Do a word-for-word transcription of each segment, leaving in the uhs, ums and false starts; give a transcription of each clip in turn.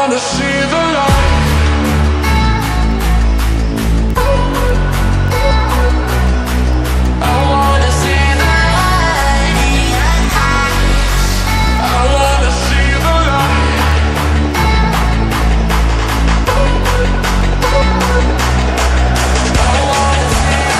wanna see the light. I wanna see the light. I wanna see the light. I wanna see the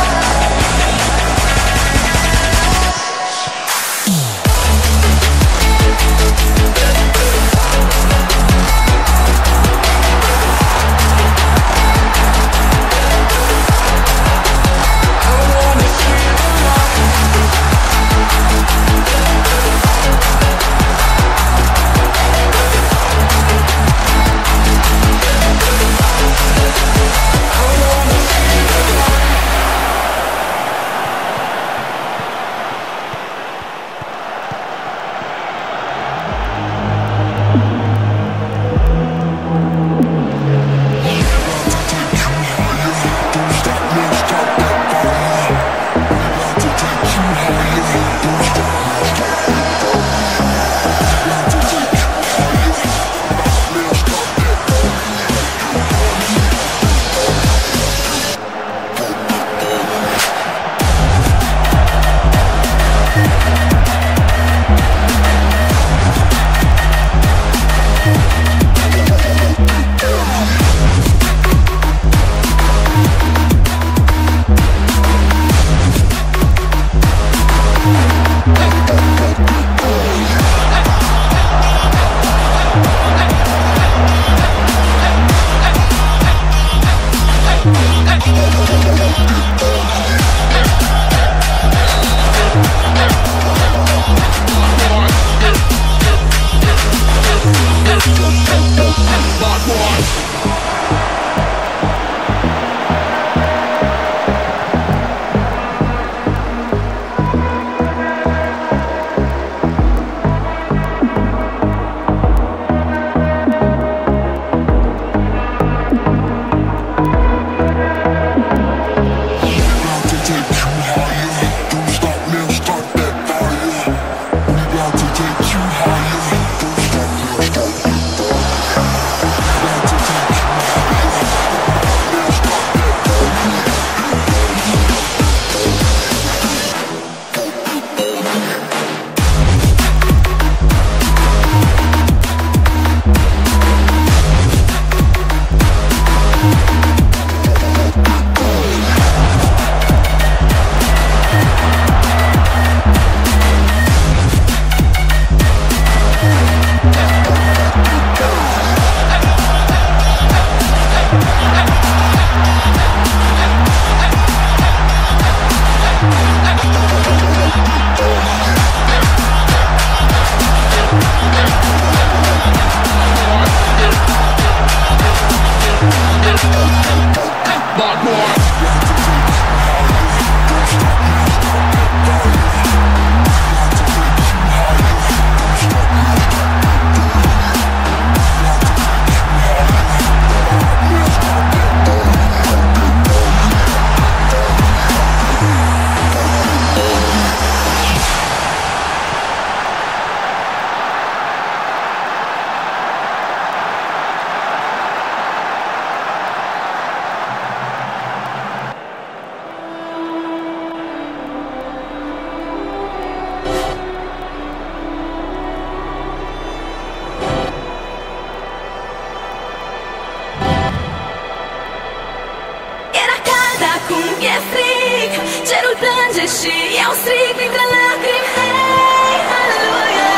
și eu strig printre lacrimi. Hei, aleluia,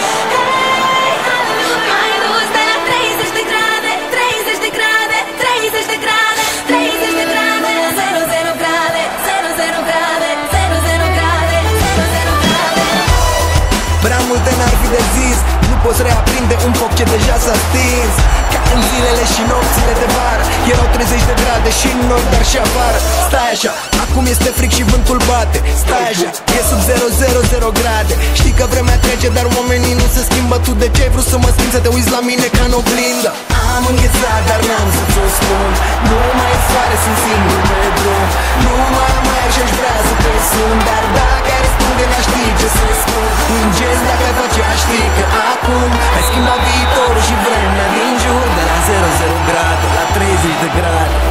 hei, aleluia. Mai dus de la treizeci de grade, treizeci de grade, treizeci de grade, treizeci de grade, zero, zero grade, zero, zero grade, zero, zero grade, zero, zero grade. Prea multe n-ar fi de zis, nu poți reaprinde un foc ce deja s-a stins. Ca în zilele și nopțile de vară, erau treizeci de grade și în nord, dar și afară. Stai așa, acum este fric și vântul bate. Stai așa, e sub zero, zero, zero grade. Știi că vremea trece, dar oamenii nu se schimbă. Tu de ce ai vrut să mă schimbi, să te uiți la mine ca în oglindă? Am înghețat, dar n-am să ți-o spun. Nu mai e soare, sunt singur pe drum. Nu mai mergi și-aș vrea să te sun. Dar dacă ai răspunde, n-aș ști ce să spun. Un gest dacă ai face, aș ști că acum ai schimbat viitorul și vremea din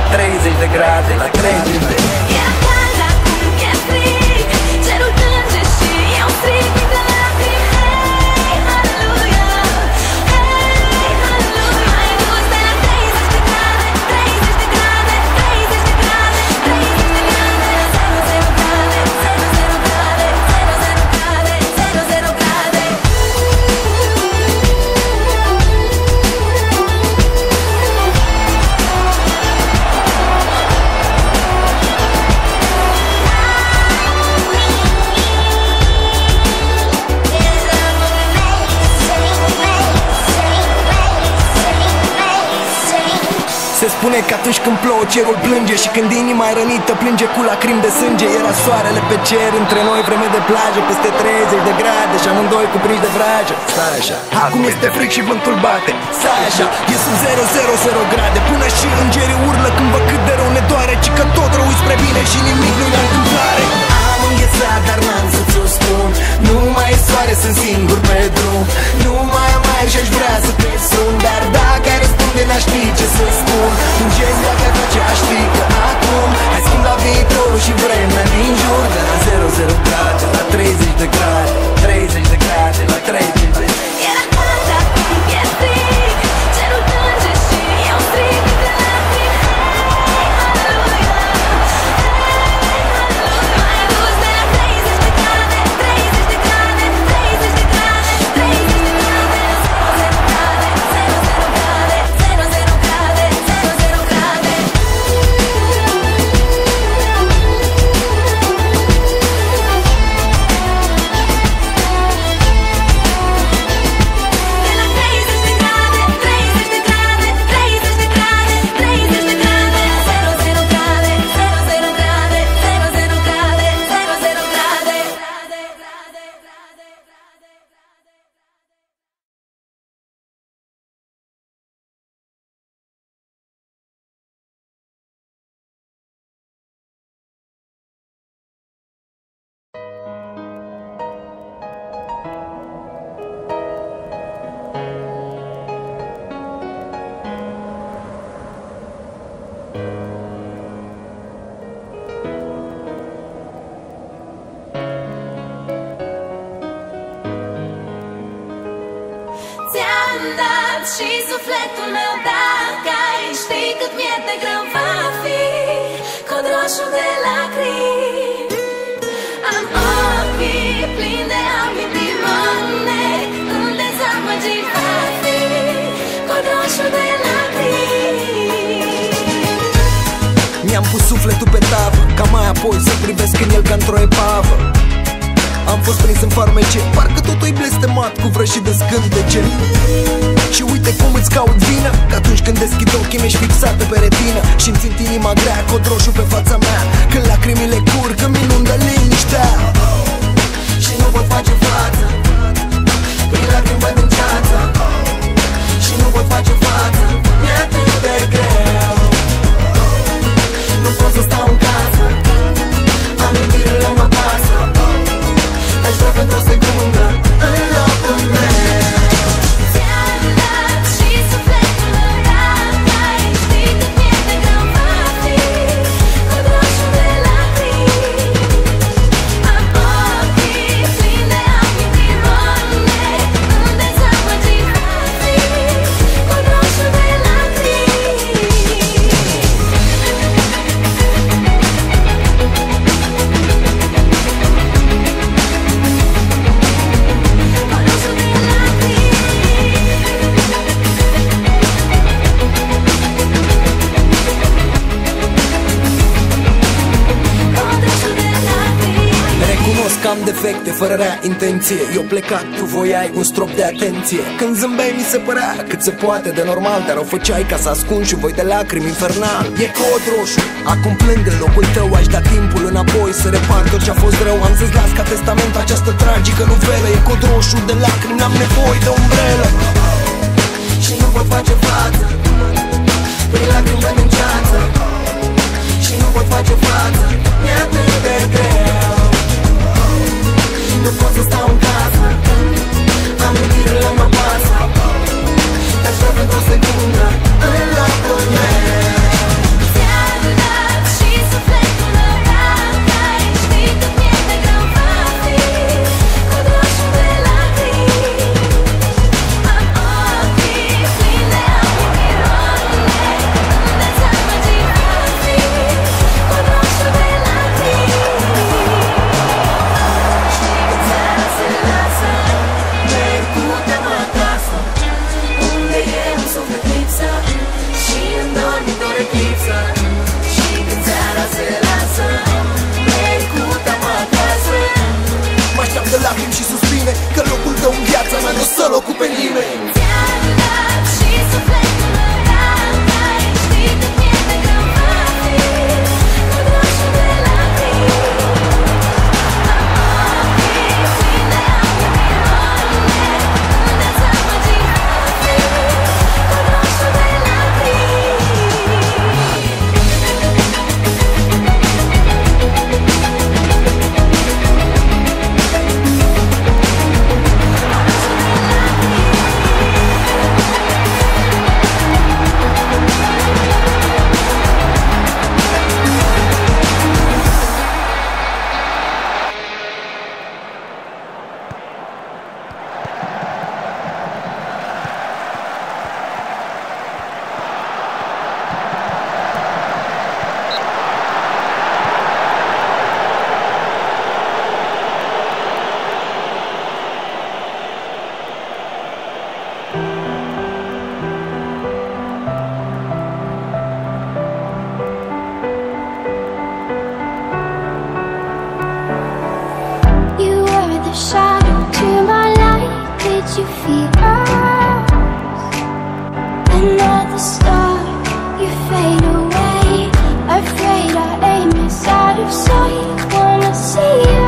treizeci de grade, la treizeci de grade. Era cald, acum e frig, cerul plânge și eu strig printre lacrimi. Hei, haleluia, hei, haleluia. Mai dus de la treizeci de grade, treizeci de grade, treizeci de grade, treizeci de grade, zero, zero grade, zero, zero grade, zero, zero grade, zero, zero grade. Se spune că atunci când plouă cerul plânge și când inima e rănită plânge cu lacrimi de sânge. Era soarele pe cer, între noi vreme de plajă, peste treizeci de grade și amândoi cuprinși de vrajă. Stai așa, acum este fric și vântul bate. Stai așa, e sub zero, zero, zero grade. Până și îngerii urlă când văd cât de rău ne doare, ci că tot rău spre bine și nimic nu e întâmplare. Am înghețat, dar n-am să ți-o spun. Nu mai e soare, sunt singur pe drum. Nu mai am aer și-aș vrea să te sun, dar dacă ai răspunde n-aș ști ce să spun. Un gest dacă ai face, aș ști că acum ai schimbat viitorul și vremea din jur. De la zero, zero grade, la treizeci de grade, treizeci de grade, la treizeci de grade. Era cald, acum e frig, cerul plânge și eu strig printre lacrimi. Hei, haleluia, hei, haleluia. Mai dus de la treizeci de grade, treizeci de grade, treizeci de grade, treizeci de grade, zero, zero grade, zero, zero grade, zero, zero grade, zero, zero grade. De la treizeci de grade, treizeci de grade, treizeci de grade, treizeci de grade, zero, zero grade, zero, zero grade, zero, zero grade, zero, zero grade. Ți-am dat și sufletul meu, dacă ai ști cât mi-e de greu va fi cod roșu de lacrimi. Am ochii plini de amintiri, mă nec în dezamăgiri va fi cod roșu de lacrimi. Mi-am pus sufletul pe tavă, ca mai apoi să privesc în el ca într-o epavă. Am fost prins în farmece, parcă totul-i blestemat cu vrăjii de scântece. Și uite cum îți caut vina, că atunci când deschid ochii mi-ești fixată pe retină și-mi simt inima grea, cod roșu pe fața mea, când lacrimile curg, că-mi inundă liniștea. Și nu pot face față, prin lacrimi văd în ceață. Și nu pot face față, mi-e atât de greu. Nu pot să stau în casă, amintirile mă pasă. Aș vrea pentru o secundă în locul meu. Ți-am dat și sufletul meu, dacă ai ști cât mi-e de greu va fi cod roșu de lacrimi. Am ochii plini de amintiri, mă nec în dezamăgiri va fi cod roșu de lacrimi. Recunosc că am defecte fără rea intenție. Eu plecat, tu voiai un strop de atenție. Când zâmbeai mi se părea cât se poate de normal, dar o făceai ca să ascund și voi de lacrimi infernal. E cod roșu, acum plâng în locul tău. Aș da timpul înapoi să repar tot ce-a fost rău. Am să-ți las ca testament această tragică novelă. E cod roșu de lacrimi, n-am nevoie de umbrelă. Și nu pot face față, prin lacrimi văd în ceață. Și nu pot face față, mi-e atât de greu. Nu pot să stau în casă, amintirile mă pasă. Te-aș vrea pentru o secundă în locul meu. Ți-am făcut pe nimeni. Ți-am dat și sufletul meu dacă știi cât mi-e de greu va fi. Cu groșul de lacrimi, am ochii plini de apă mirone, unde ți amăgit va fi. Cu groșul de lacrimi. You were the shadow to my light. Did you feel us? Another star, you fade away. Afraid our aim is out of sight. Wanna see you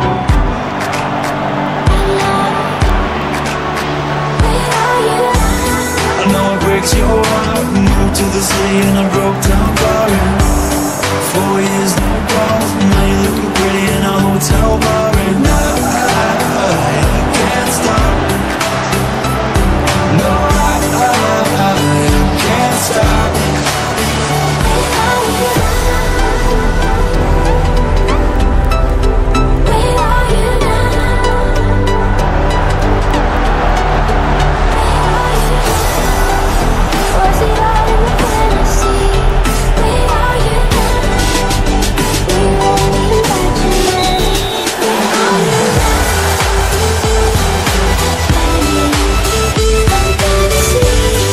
alive. Where are you now? I know it breaks your heart. Moved to the city in a broke down car. Four years, no calls. Now you're looking pretty in a hotel bar. And I, I can't stop. No, I, I, I can't stop. Where are you now? Where are you now? Where are you now? Was it all in the fantasy? Where are you now? We only imagined. Where are you now? Fantasy,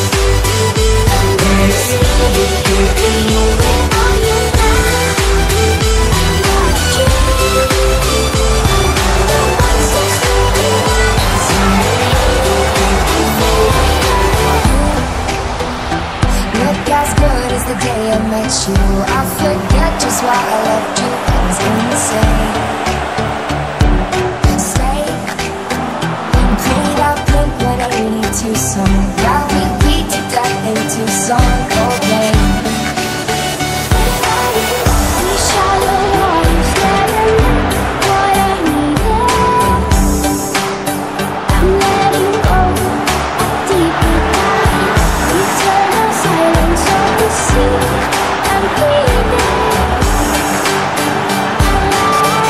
fantasy. Where are you now? Without you, no one seems to realize. Look as good as the day I met you. I forget just why I left you. I was insane. Stay, played out Blink one eighty-two song. Now we beat to death in Tucson, Coldplay. These shallow waters never meant what I needed. I'm letting go, a deeper dive. Eternal silence of the sea. I'm breathing alive.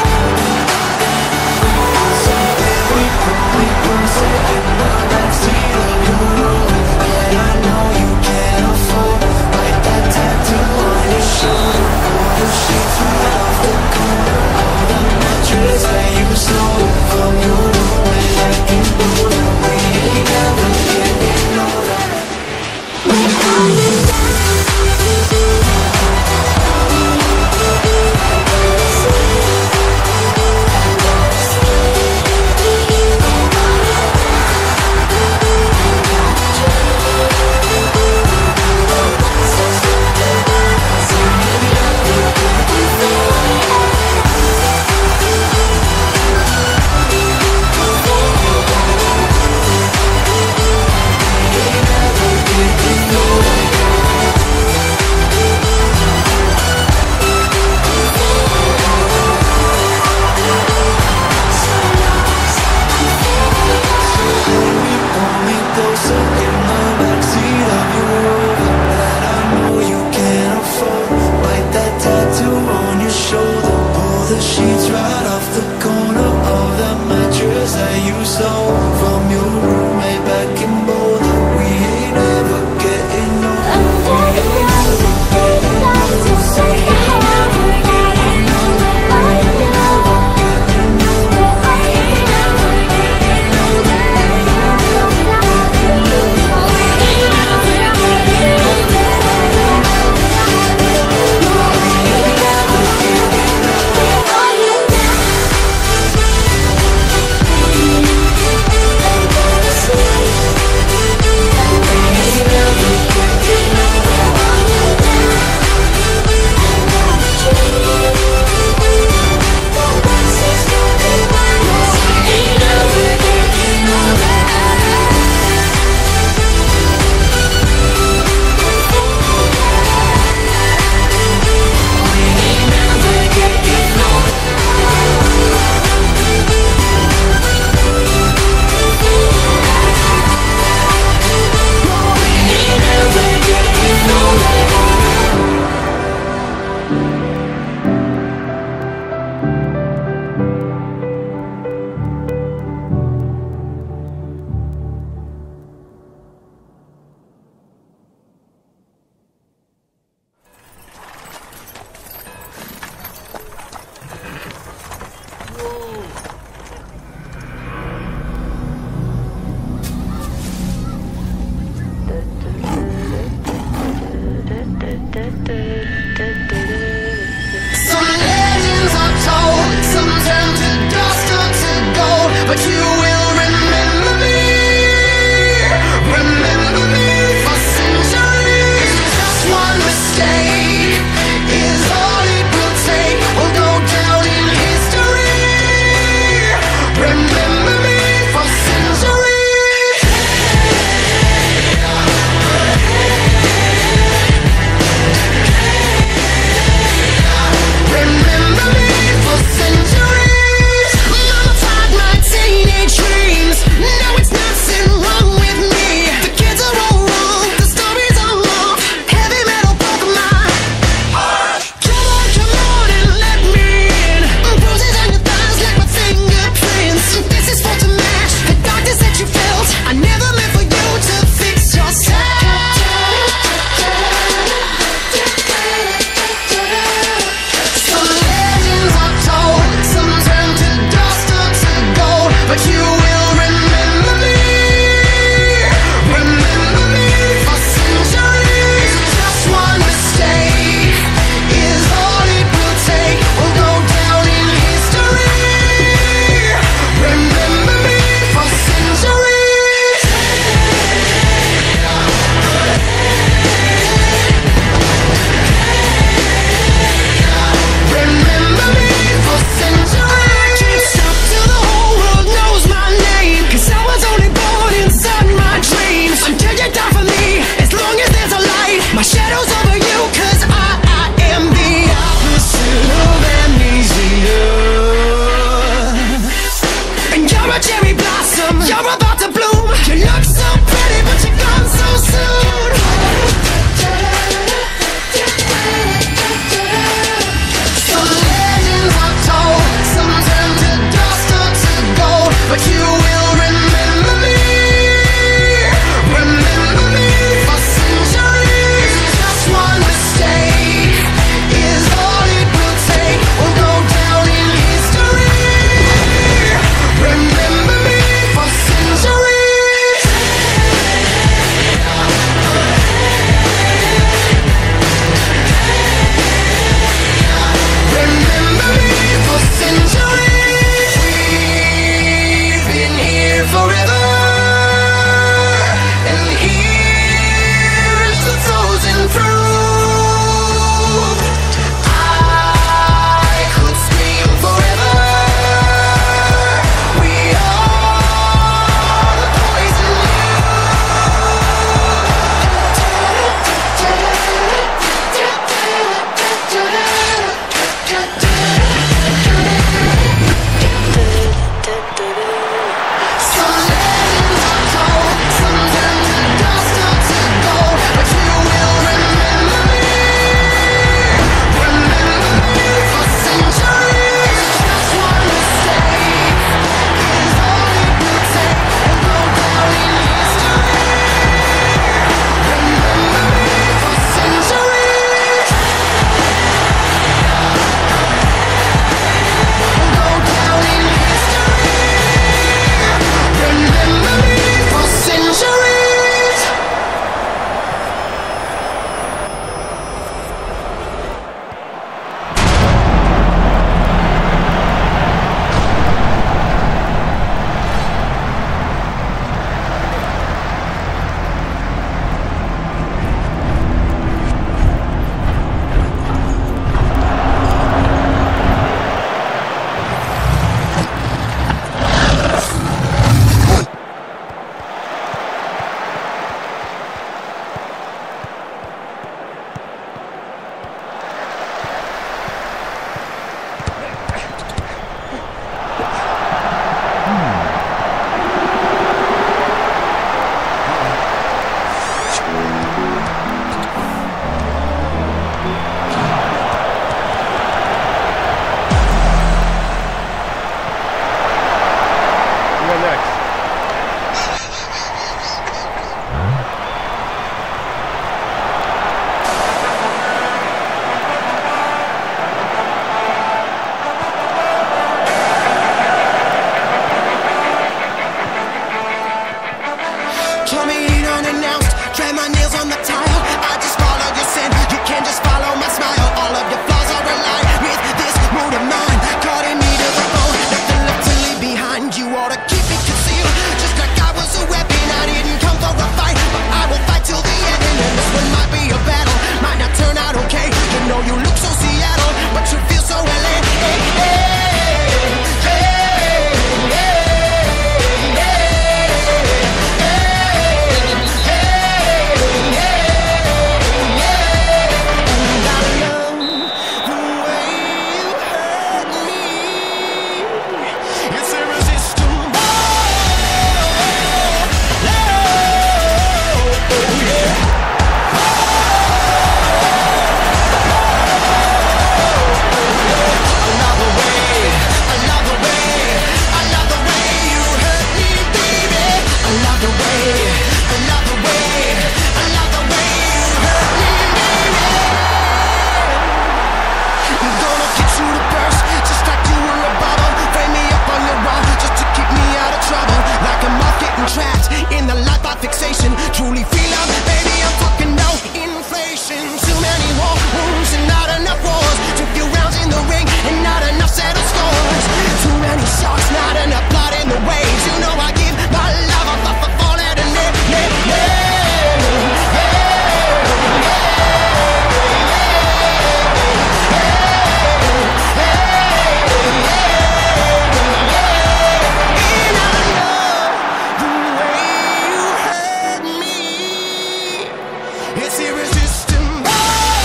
It's irresistible. Oh,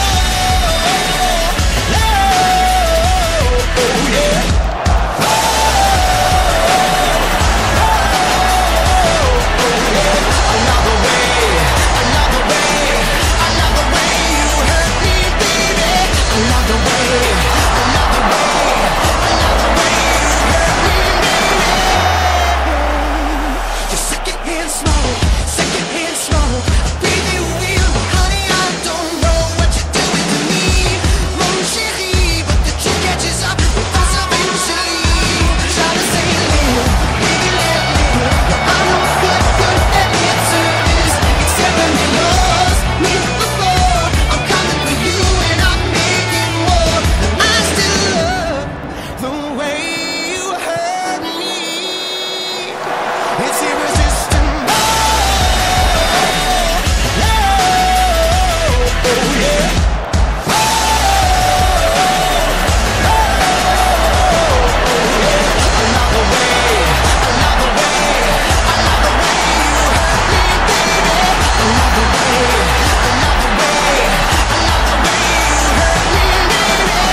oh, oh, yeah. Another way, another way, another way you hurt me, baby. Another way, another way, another way you hurt me, baby. You're secondhand smoke, secondhand smoke. I breathe you in, honey, I don't know what you're doing to me, mon chéri. But the truth catches up with us eventually. Try to say live, baby, let live. I'm no good, good at lip service, except when you lost me before. I'm coming for you and I'm making more. I still love the way you hurt me. It's irresistible. Oh, oh, yeah. Another way, another way, another way you hurt me, baby. Another way, another way, another way you hurt me, baby.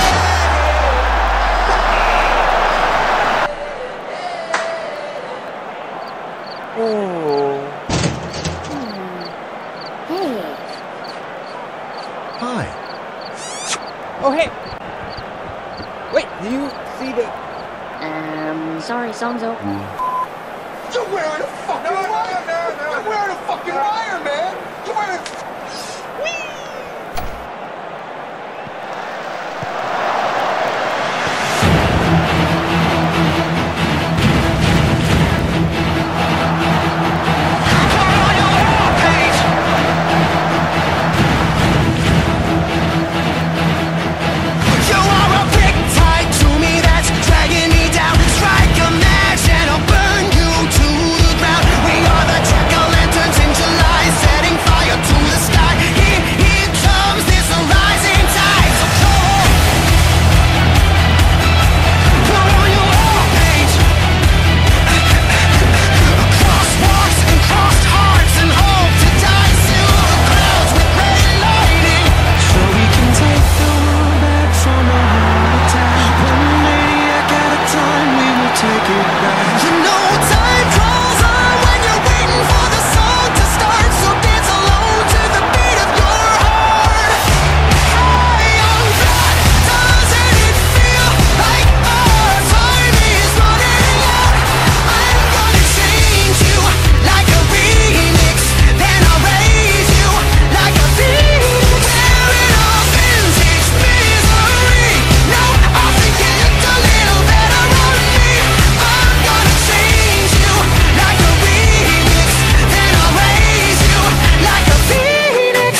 Hi. Oh, hey! Wait, do you see the... Um, sorry, song's over. You're wearing a fucking wire! You're wearing a fucking wire, man! You're wearing... You are a big tie to me that's dragging me down. Strike a match and I'll burn you to the ground. We are the jack-o'-lanterns in July, setting fire to the sky. Here, here comes this rising tide. So come on, on your wall page. Crosswalks and crossed hearts and hope to die. Silver clouds with gray lightning. So we can take the world back from a heart attack. One maniac at a time, we will take it back. You know time crawls on when you're waiting for the song to start. So dance alone to the beat of your heart. Hey, young blood, doesn't it feel like our time is running out? I'm gonna change you like a remix, then I'll raise you like a phoenix. Wearing all vintage misery. No, I think you looked a little better on me. I'm gonna change you like a remix, then I'll raise you like a phoenix.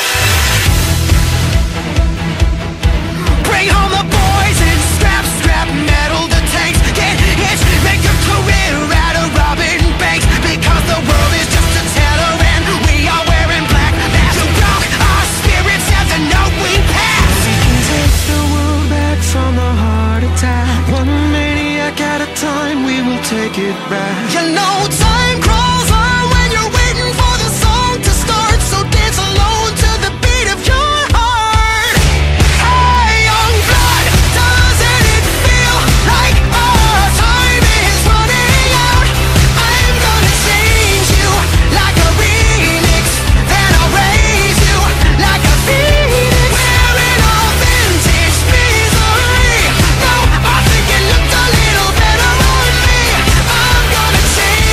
Bring home the boys and scrap, scrap metal the tanks. Get hitched, make a career out of robbing banks. Because the world is just a teller and we are wearing black masks. To rock our spirits as a knowing past. We can take the world back from a heart attack. One maniac at a time, we will take it back. You know time crawls on when you're waiting for the song to start. So dance alone to the beat of your heart. Hey, young blood, doesn't it feel like our time is running out? I'm gonna change you like a remix, then I'll raise you like a phoenix. Wearing all vintage misery. No, I think it looked a little better on me. I'm gonna change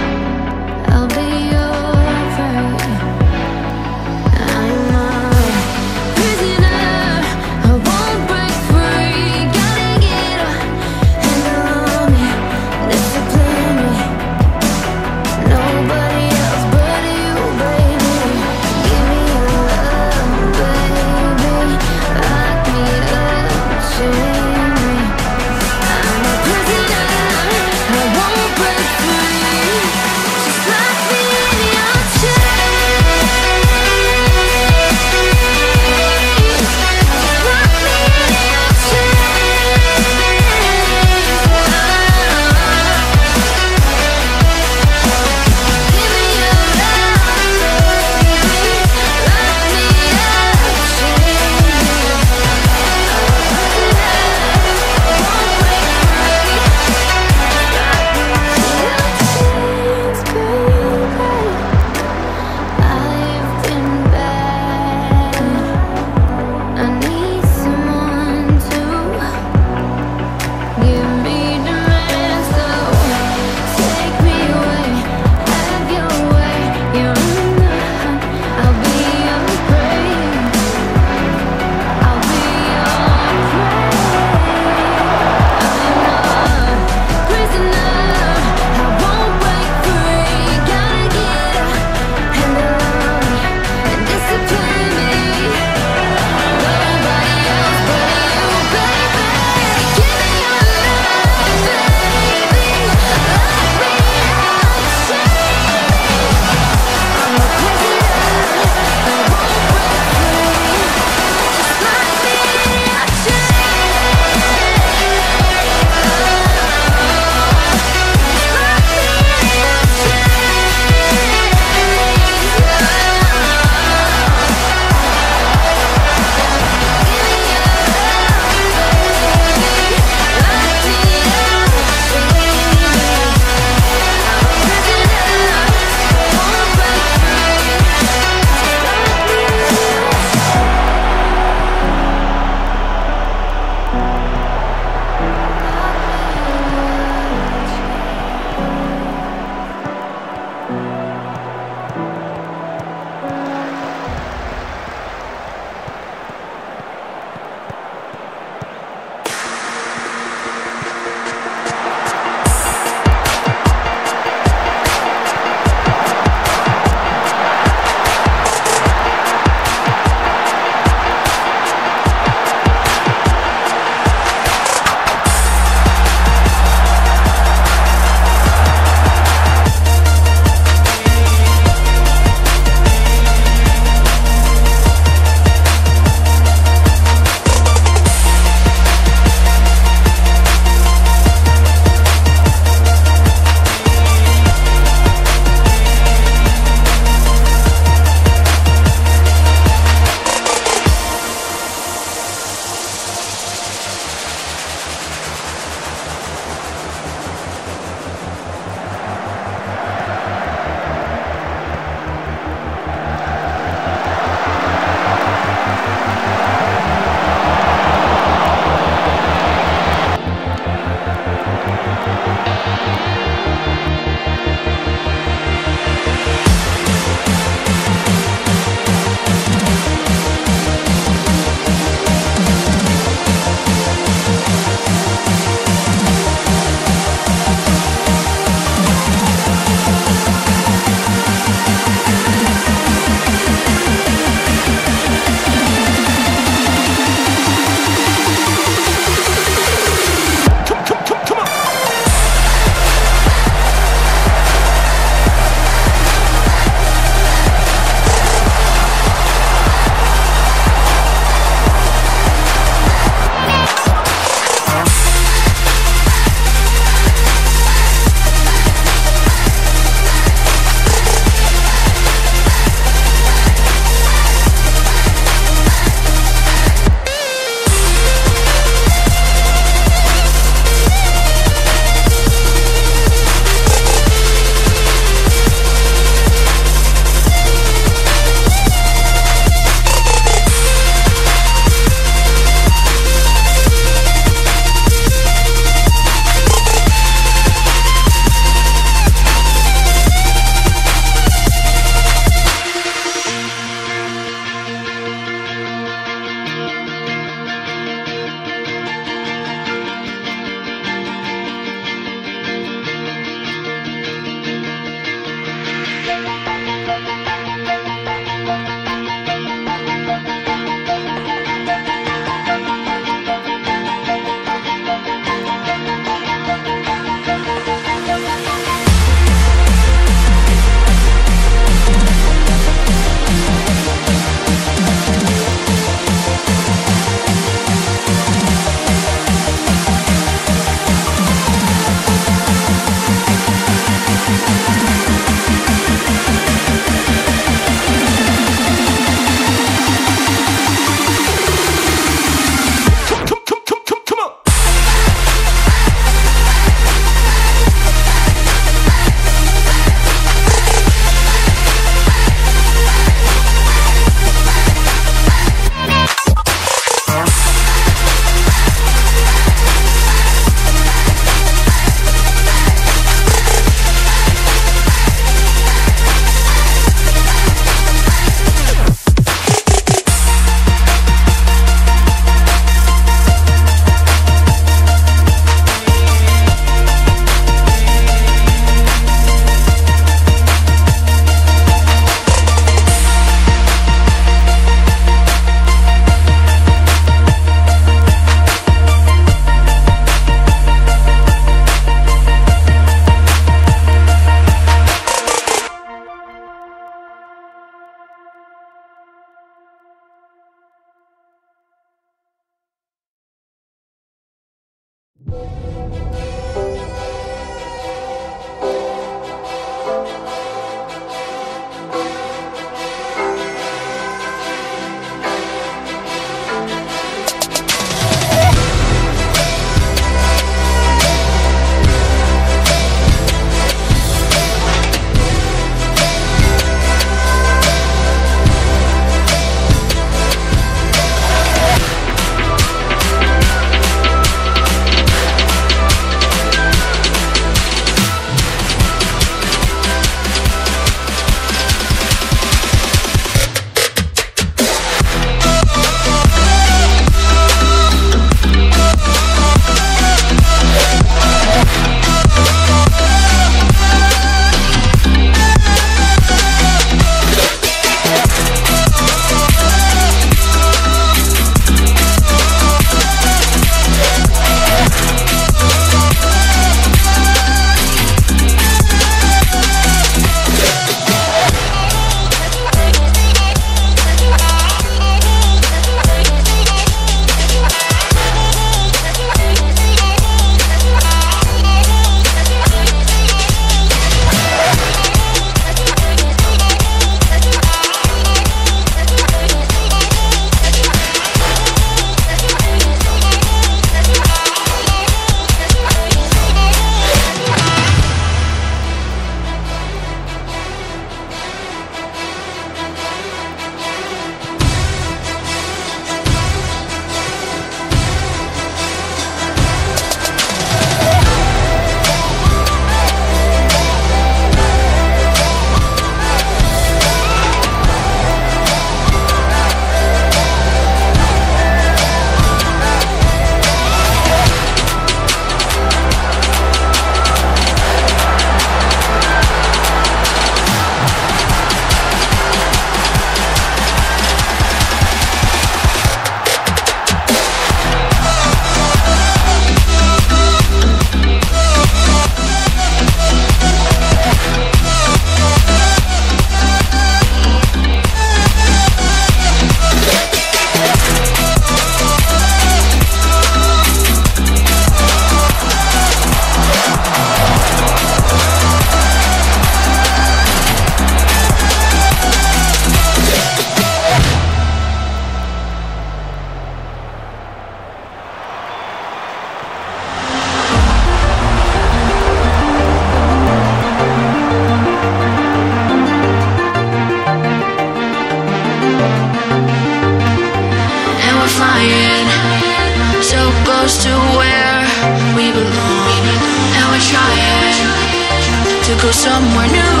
go somewhere new.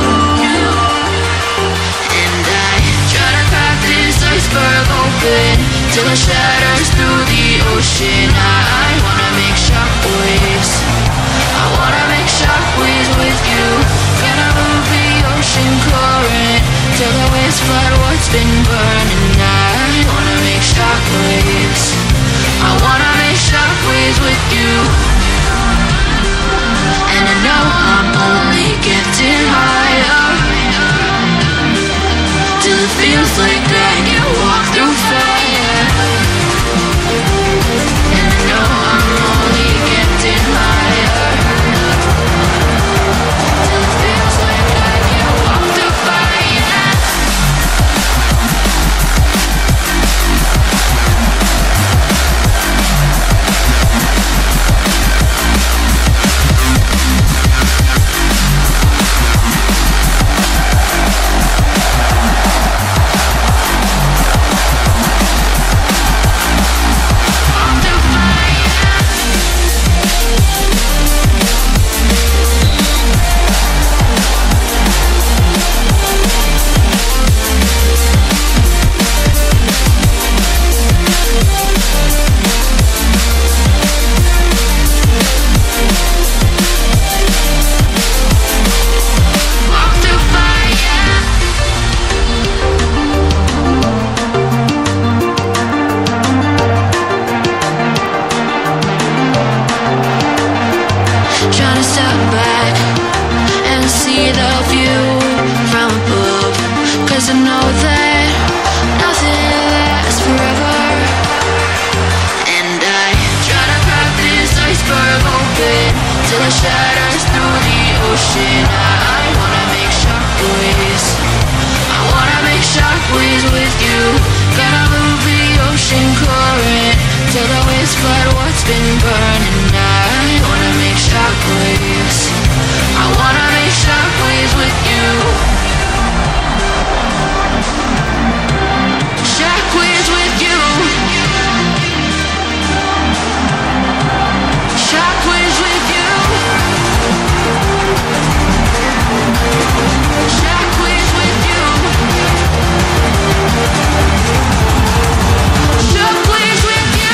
And I try to crack this iceberg open till it shatters through the ocean. I wanna make shockwaves. I wanna make shockwaves with you. Gonna move the ocean current till the waves flood what's been burning. I wanna make shockwaves. I wanna make shockwaves with you. And I know I'm only getting higher till it feels like I can walk through fire. And I know I'm only getting higher till it feels like I can walk through fire. Trying to step back and see the view from above, 'cause I know that nothing lasts forever. And I try to crack this iceberg open till it shatters through the ocean. I wanna make shockwaves. I wanna make shockwaves with you. Gonna move the ocean current till the waves flood what's been burning. I wanna make shockwaves. I wanna make shockwaves with you. Shockwaves with you. Shockwaves with you. Shockwaves with you. Shockwaves with you.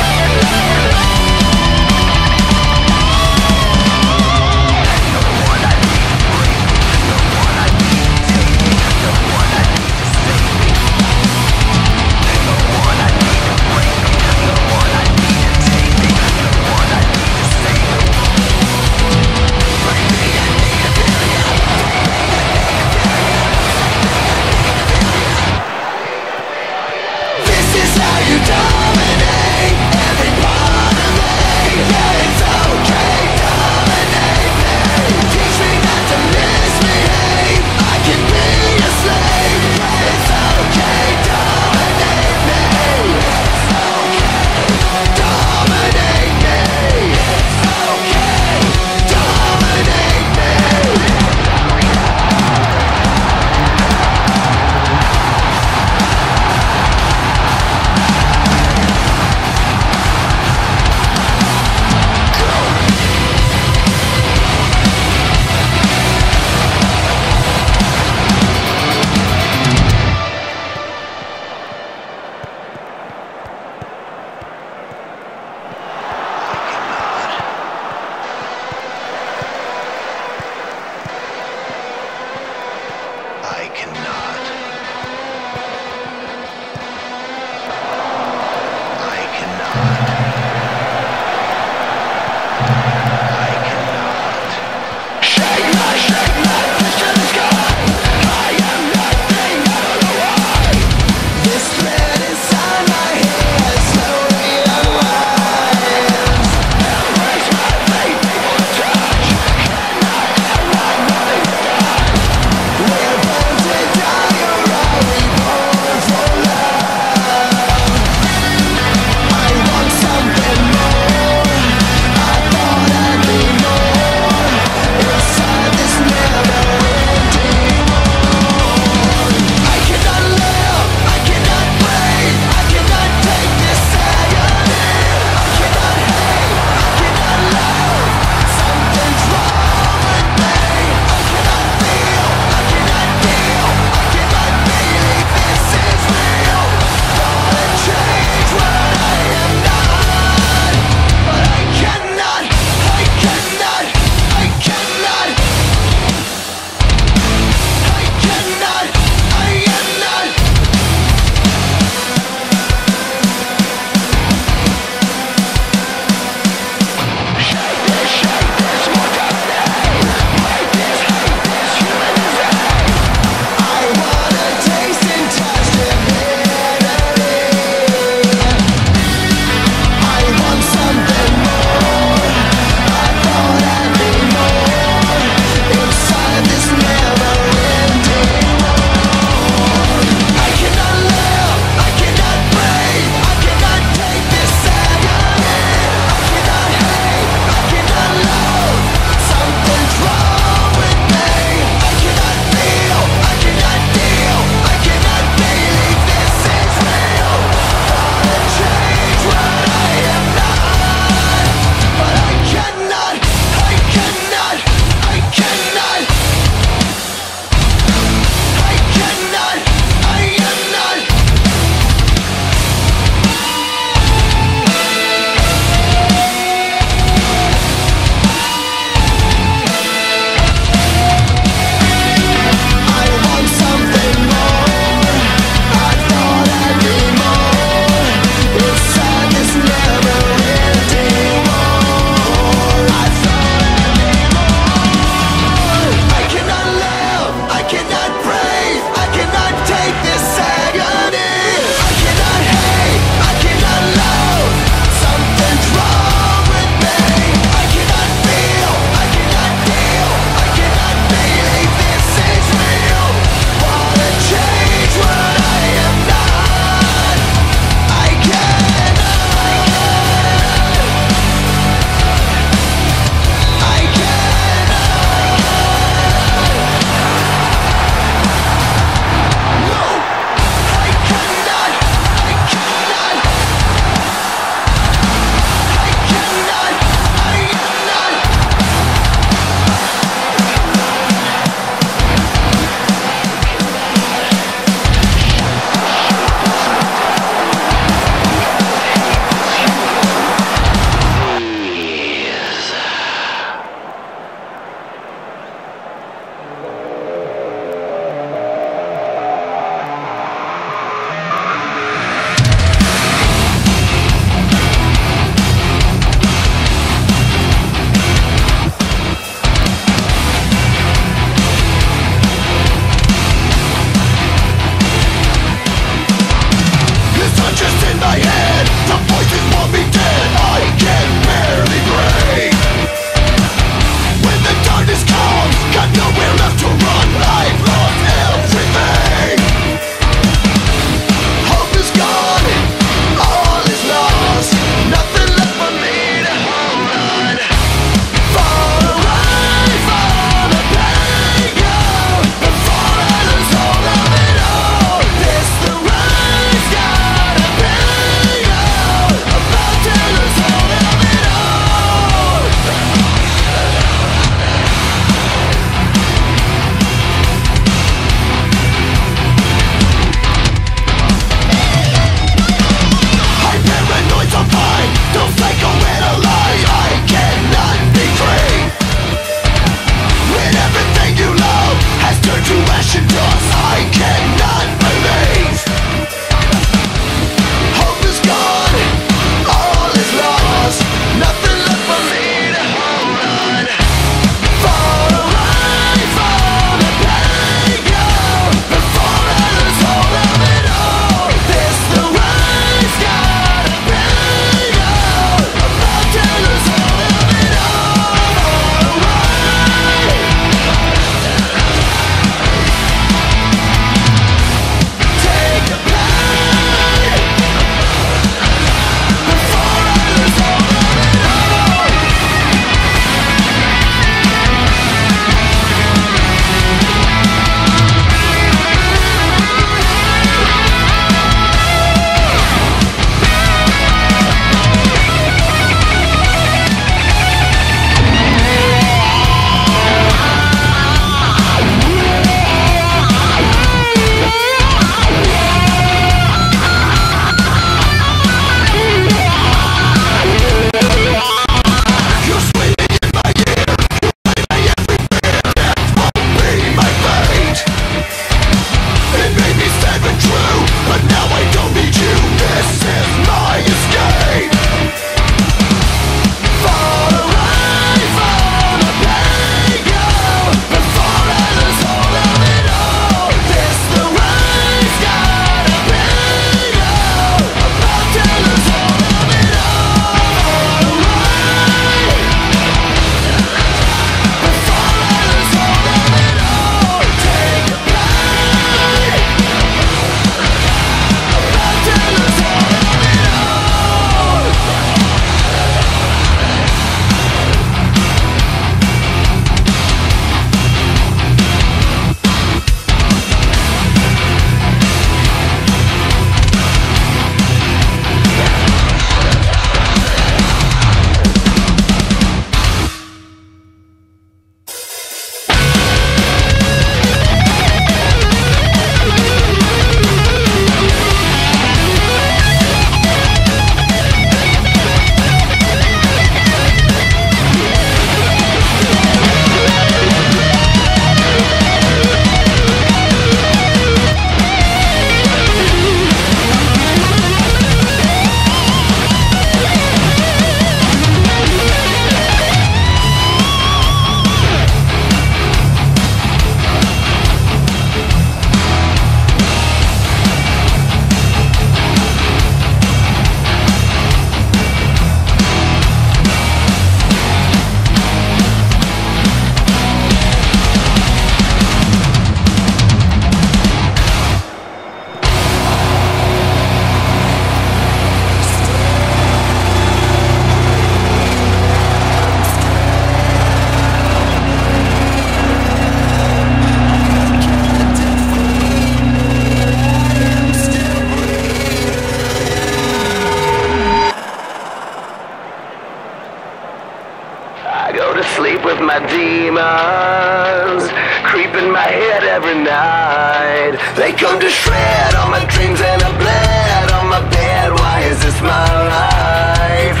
my head every night. They come to shred all my dreams and I bled on my bed. Why is this my life?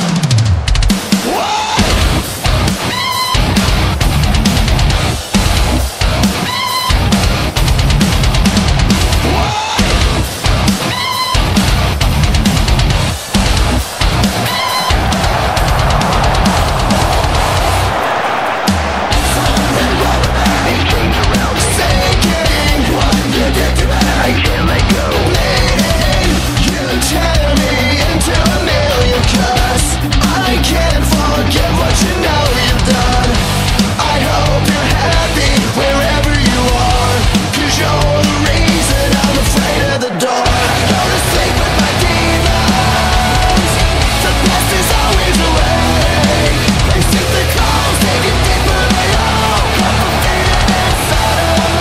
I can't let go. Bleeding, you tear me into a million cuts. I can't forget what you know you've done. I hope you're happy wherever you are, 'cause you're the reason I'm afraid of the dark. Go to sleep with my demons. The past is always awake. They sink the calls, take it deeper, they all come from feeling inside of me.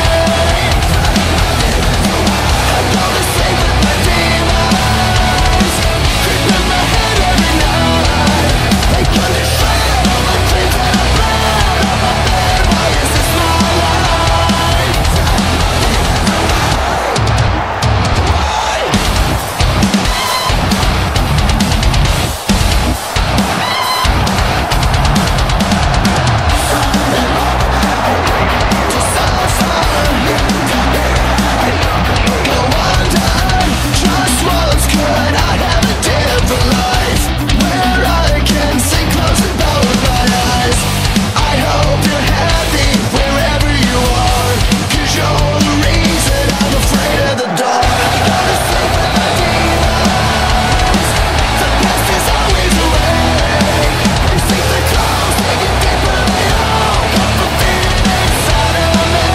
Go to sleep with my demons, creep in my head every night. They come to shred all my dreams and I bled on my bed. Why is this my life? Why? To suffer, go undone. Just once could I have a different life, where I can see closing both my eyes. I hope you're happy wherever you are, 'cause you're the reason I'm afraid of the dark. Go to sleep with my demons. The past is always awake. They sink the calls, take it deeper, they all come from feeling inside of me.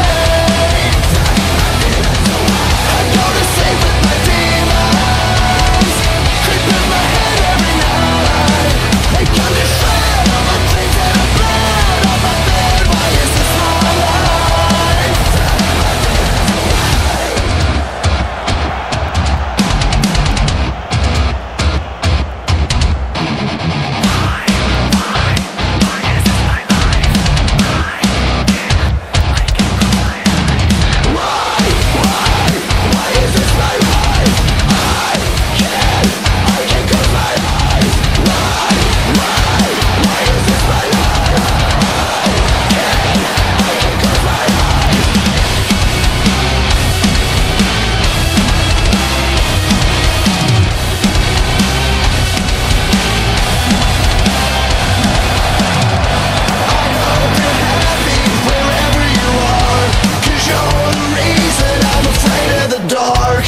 I go to sleep with my demons, creep in my head every night. They come to shred all my dreams and I bled on my bed. Why is this my life? Why, why, why is this my life? I can't, I can't close my eyes. Why, why, why is this my life? I can't, I can't close my eyes. I hope you're happy wherever you are, 'cause you're the reason I'm afraid of the dark.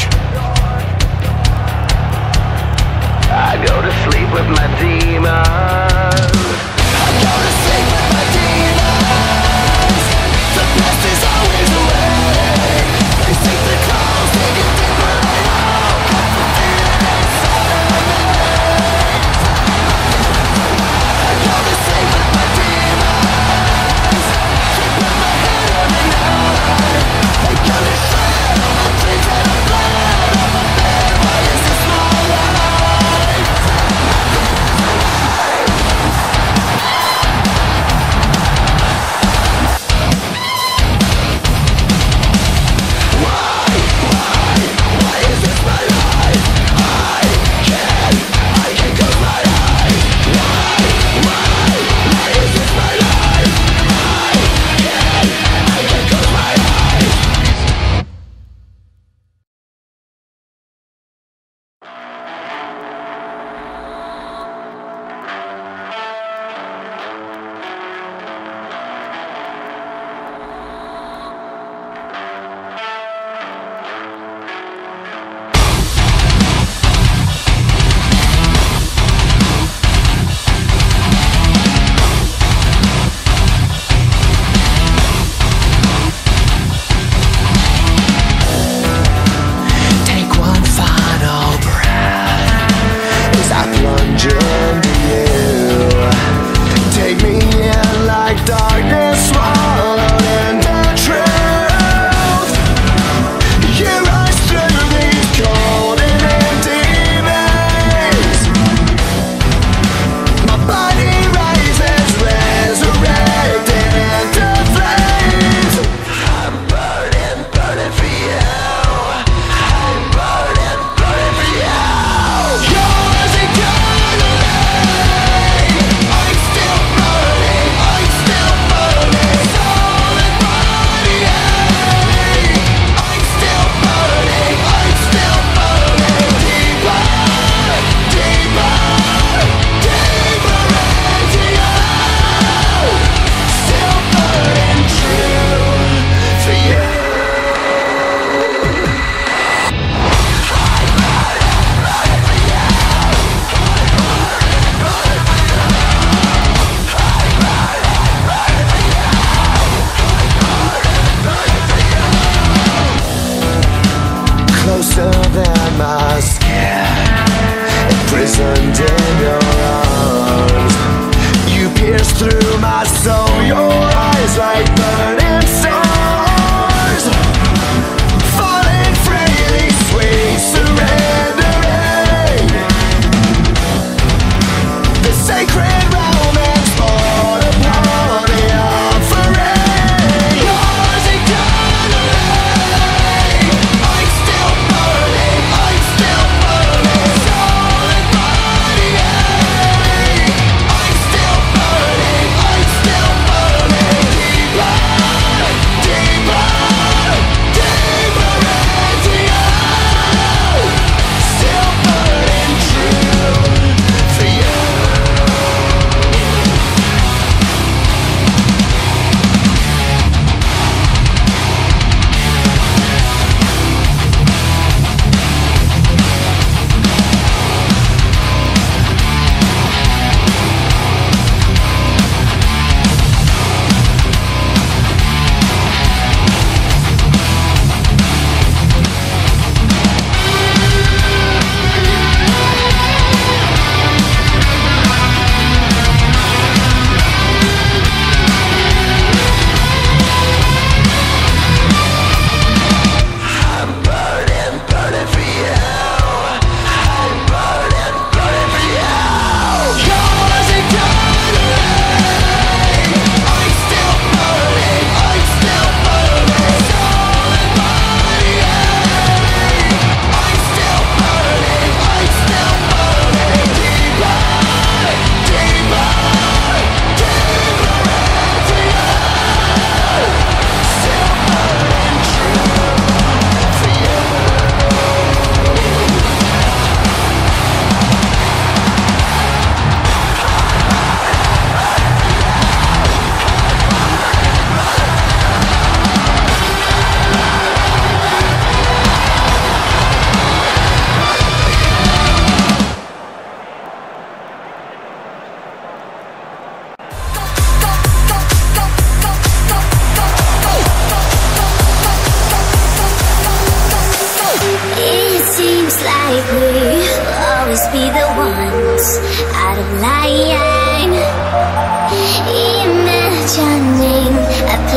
I go to sleep with my demons. I go to sleep with my demons. The past is always awake. They sink the calls, take it deeper, they all come from feeling inside of me. I go to sleep with my demons, creep in my head every night. They come to shred all my dreams and I bled on my bed. Why is this my life?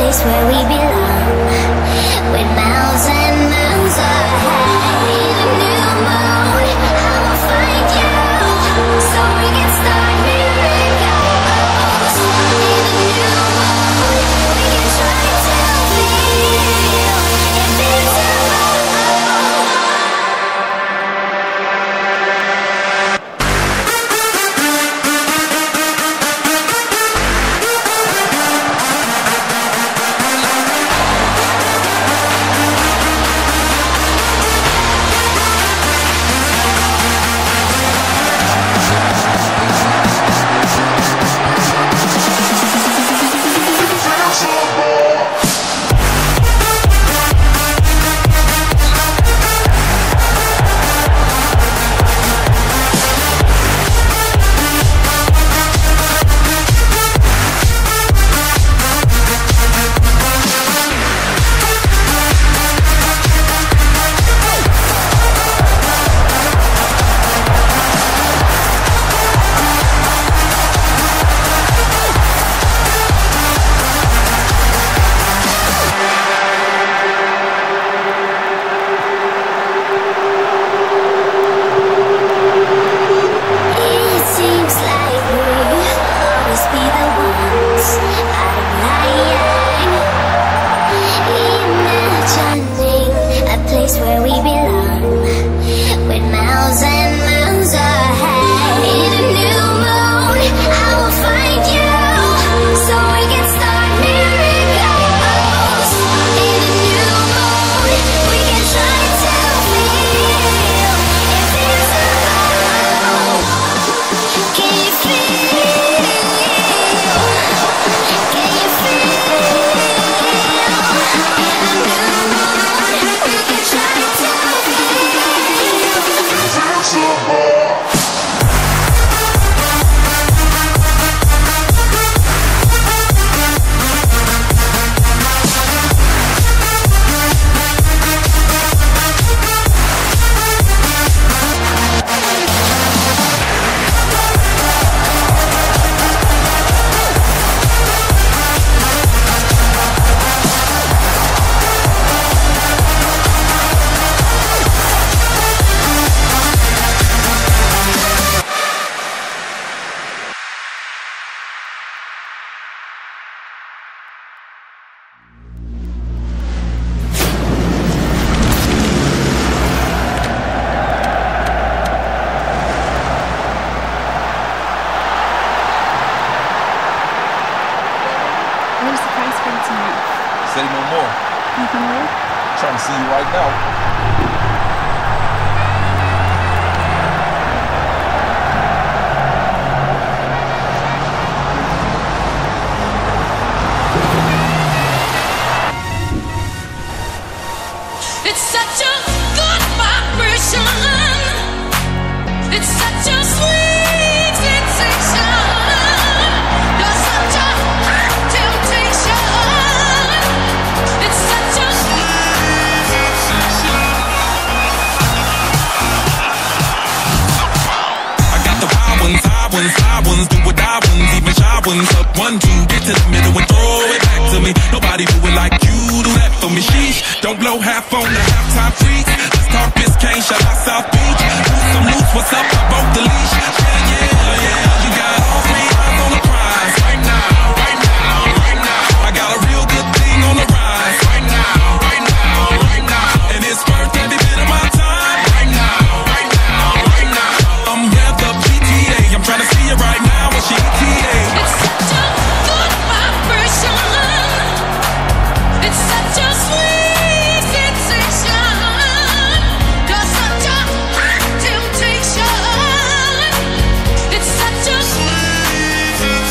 place where we belong, with miles and miles ahead. In a new mood, I will find you, so we can start miracles. In a new mood, we can try to feel invincible. Where we belong, with miles and miles ahead. In a new mood, I will find you, so we can start miracles. In a new mood, we can try to feel invincible. Can you feel? Can you feel? In a new mood, we can try to What is the price for tonight? Say no more. Nothing more? Trying to see you right now. It's such a good vibration. It's such a sweet sensation. You're such a hot temptation. It's such a sweet sensation. I got the wild ones, high ones, high ones, do what I ones, even shy ones. Up one, two, get to the middle and throw it back to me. Nobody do it like you do that for me. Sheesh, don't blow half on the halftime freaks. Let's talk Biscayne, shout out South Beach. Loose some loose, what's up? I broke the leash. Yeah, yeah, yeah. You got all three eyes on the prize. Right now, right now, right now. I got a real good thing on the rise. Right now, right now, right now. And it's worth every bit of my time. Right now, right now, right now. I'm revved up G T A. I'm trying to see it right now. What's your E T A? It's such a good vibration. It's such a sweet sensation. You're such a hot temptation. It's such a sweet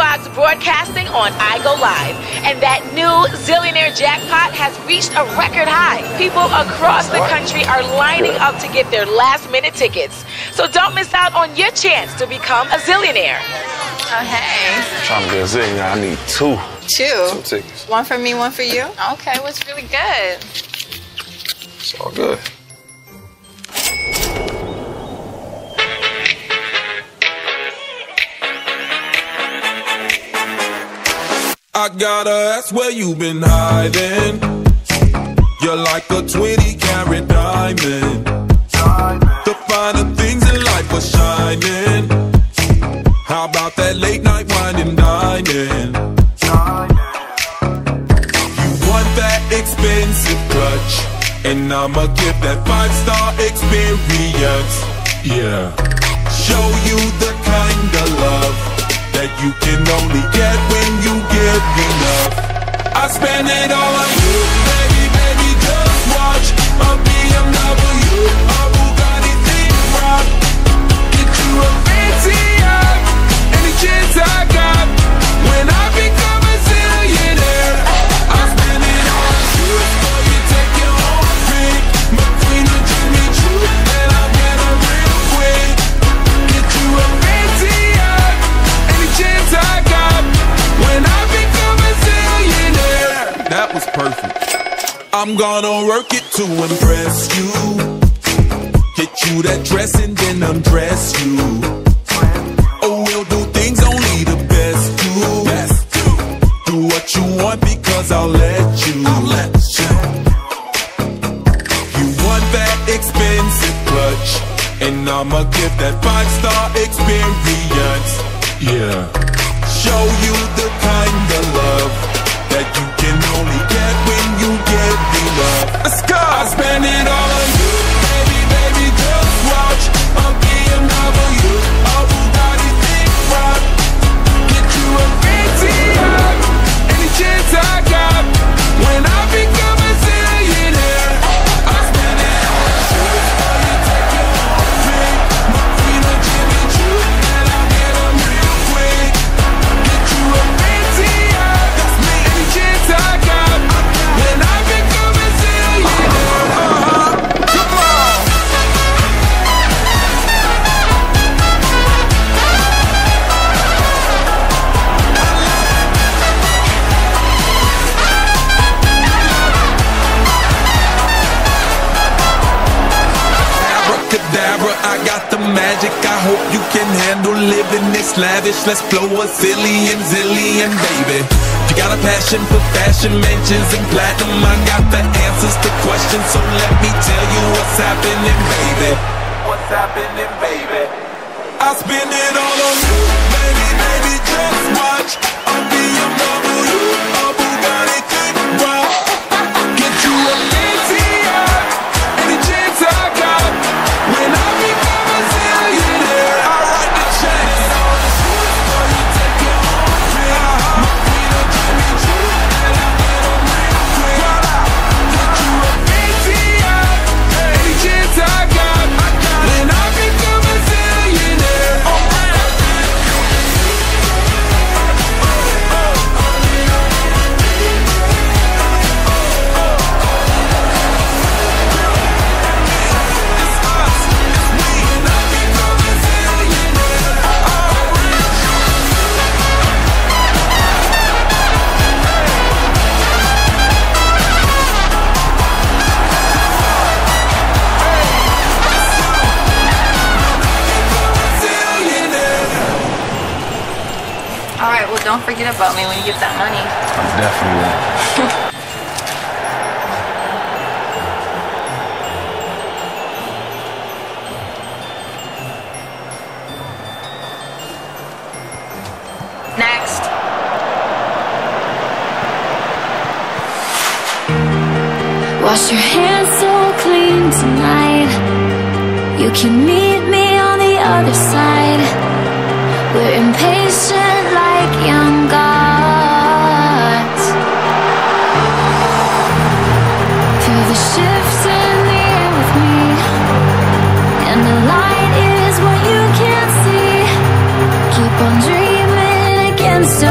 Vlogs broadcasting on I Go Live. And that new Zillionaire jackpot has reached a record high. People across the country are lining up to get their last minute tickets. So don't miss out on your chance to become a Zillionaire. Oh, hey. I'm trying to be a zillionaire. I need two. Two? Two tickets. One for me, one for you? Okay, what's really good? It's all good. I gotta ask where you been hiding. You're like a twenty carat diamond. The finer things in life are shining. How about that late night wine and dining? You want that expensive clutch, and I'ma give that five star experience. Yeah. Show you the kind of love that you can only get when you give enough. I spend it all on you, baby, baby, just watch. A B M W, a Bugatti thick rock. Get you a fancy yacht, any chance I got. When I become a zillionaire, I spend it all on you, so you take your own pick. McQueen or Jimmy Choo, and I'll get her real quick. Get you a fancy yacht, any chance I got. When I become a zillionaire. That was perfect. I'm gonna work it to impress you. Get you that dress and then undress you. Oh, we'll do things only the best do. Do what you want because I'll let you. I'll let you. You want that expensive clutch, and I'ma give that five star experience. Yeah. Show you the kind of love that you can only get when you get enough. Let's go! I spend it all on you, baby, baby, just watch. A B M W, a Bugatti thick rock. Get you a fancy yacht, any chance I got. When I become a zillionaire, I spend it all on you, so you take your own pick. McQueen or Jimmy Choo, and I'll get them real quick. Get you a fancy yacht, any chance I got. When I become a zillionaire, uh-huh, come on. Abracadabra, I got the magic. I hope you can handle living this lavish. Let's blow a zillion, zillion, baby. You got a passion for fashion, mansions and platinum. I got the answers to questions, so let me tell you what's happening, baby. What's happening, baby? I spend it all on you, baby, baby, just watch. A B M W, a Bugatti thick rock. Get you a fancy yacht, any chance I got. When I become a zillionaire, I write the check. So you take your own pick. McQueen or Jimmy Choo, and I'll get them real quick. Get you a fancy yacht, any chance I got. When I become a zillionaire, oh, All right, well, don't forget about me when you get that money. I definitely will. Next. Wash your hands so clean tonight. You can meet me on the other side. We're impatient like young gods. Feel the shifts in the air with me, and the light is what you can't see. Keep on dreaming against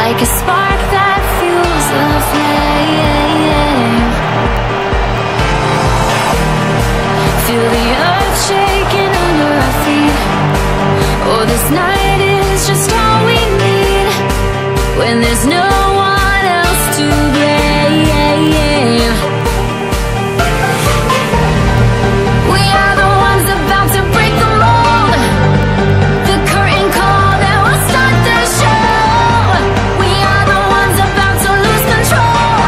like a spark that fuels the flame. Feel the earth shaking under our feet. Oh, this night is just all we need when there's no one else to blame. We are the ones about to break the mold, the curtain call that will start the show. We are the ones about to lose control.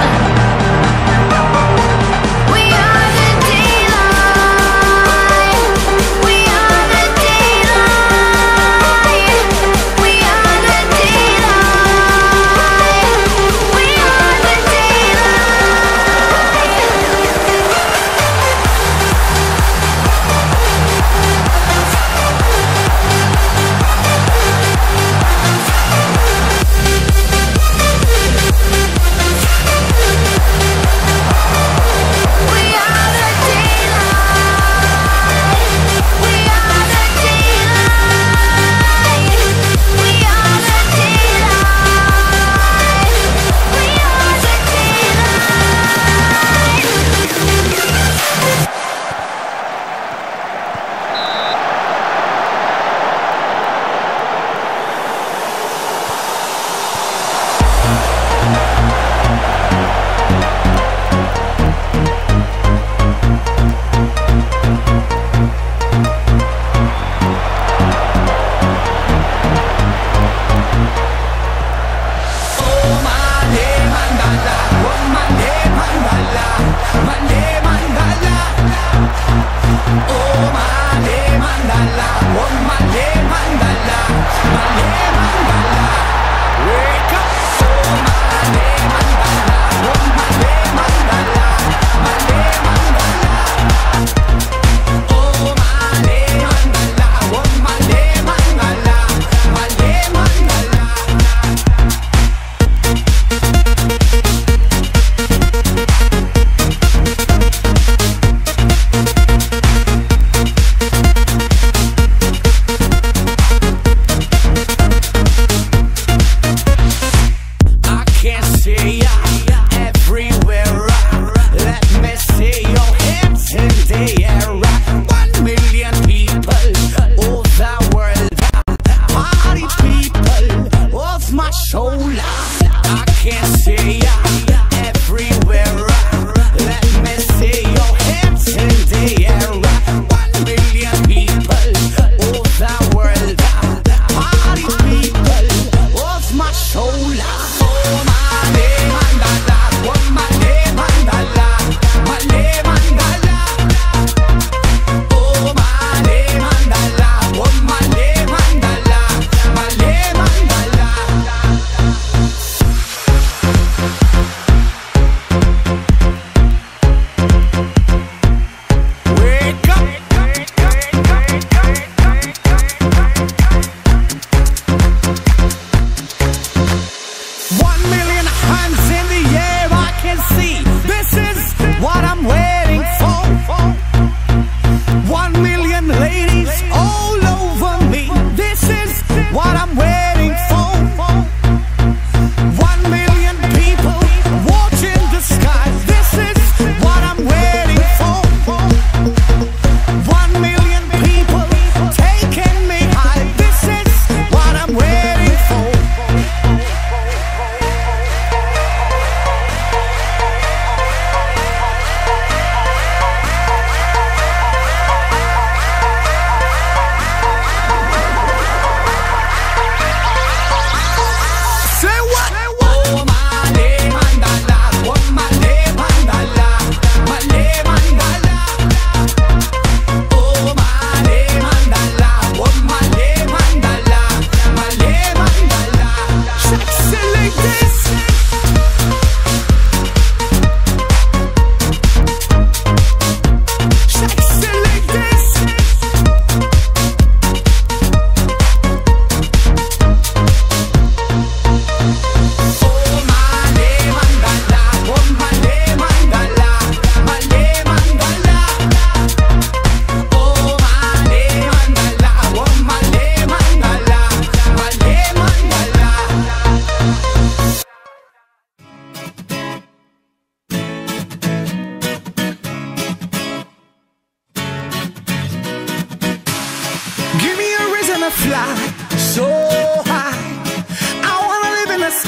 We are the daylight. We are the daylight. We are the daylight. We are the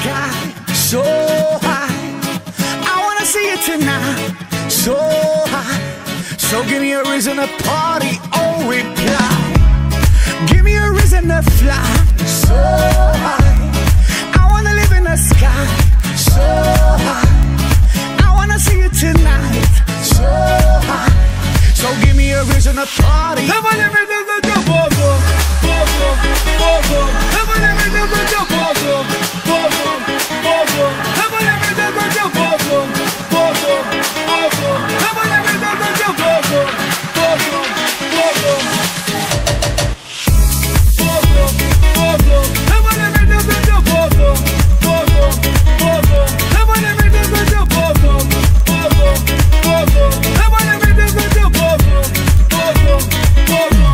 sky so high. I wanna see you tonight so high. So give me a reason to party, oh reply. Give me a reason to fly so high. I wanna live in the sky so high. I wanna see you tonight so high. So give me a reason to party. Come on, let me do the bozo, bozo, bozo. Come on, let me do the bozo, bozo, bozo. Come on, let me do the bozo, bozo, bozo. Come on, let me do the bozo, bozo, bozo. Bozo, bozo. Come on, let me do the bozo, bozo, bozo. Come on, let me do the bozo, bozo, bozo. Come on, let me do the bozo, bozo, bozo.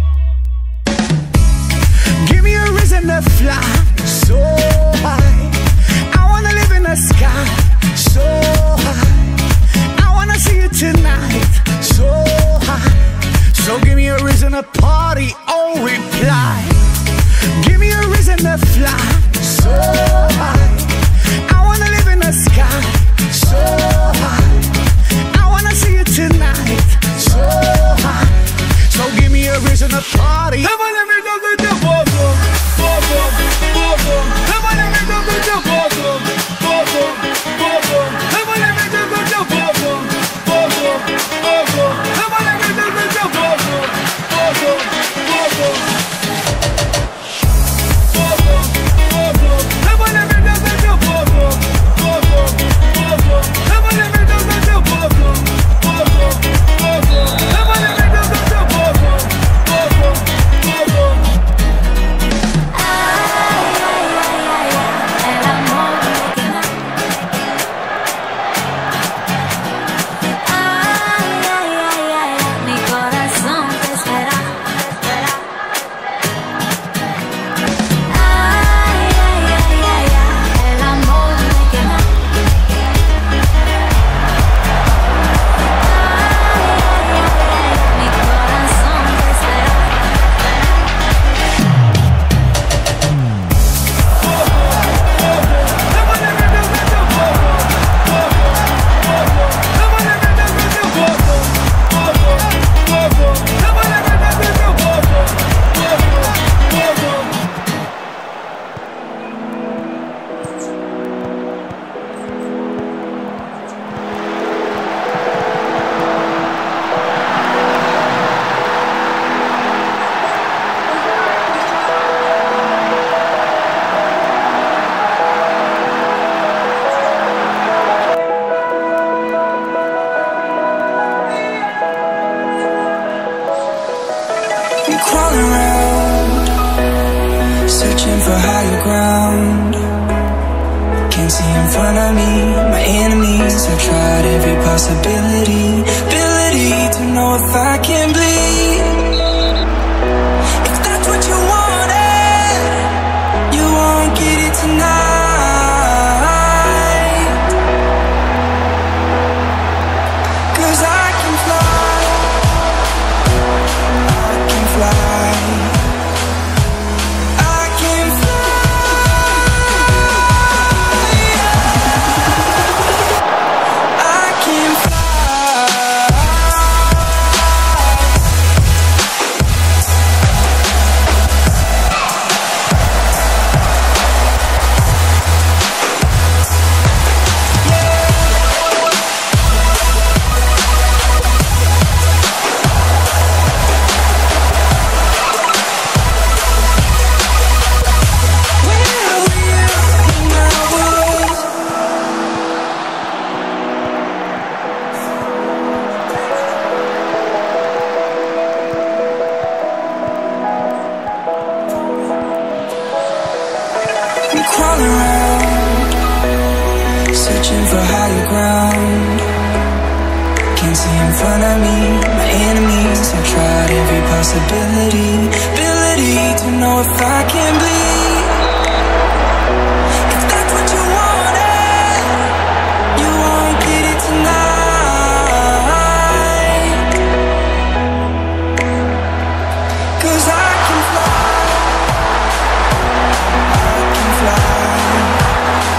Give me a reason to fly so high. I wanna live in the sky so high. I wanna see you tonight so high. So give me a reason to party, oh reply. Give me a reason to fly so high. I wanna live in the sky so high. I wanna see you tonight so high. So give me a reason to party. Come on, let me do the bozo, bozo, bozo. Come on, let me do the bozo, bozo, bozo. Come on, let me do the bozo, bozo, bozo. Come on, let me do the bozo, bozo, bozo. Bozo, bozo. Come on, let me do the bozo, bozo, bozo. Come on, let me do the bozo, bozo, bozo. Come on, let me do the bozo, bozo, bozo. El amor me quema. Ay, ay, ay, ay, mi corazón te espera. Ay, ay, ay, ay, el amor me quema. Ay, ay, ay, mi corazón te espera. I'm crawling around, searching for higher ground. Can't see in front of me, my enemies. I've tried every possibility, ability to know if I can bleed. If that's what you wanted, you won't get it tonight. 'Cause I can fly, I can fly, I can fly, I can fly. I'm crawling around, searching for higher ground. Can't see in front of me, my enemies. I've tried every possibility, ability to know if I can bleed. If that's what you wanted, you won't get it tonight. 'Cause I can fly, I can fly.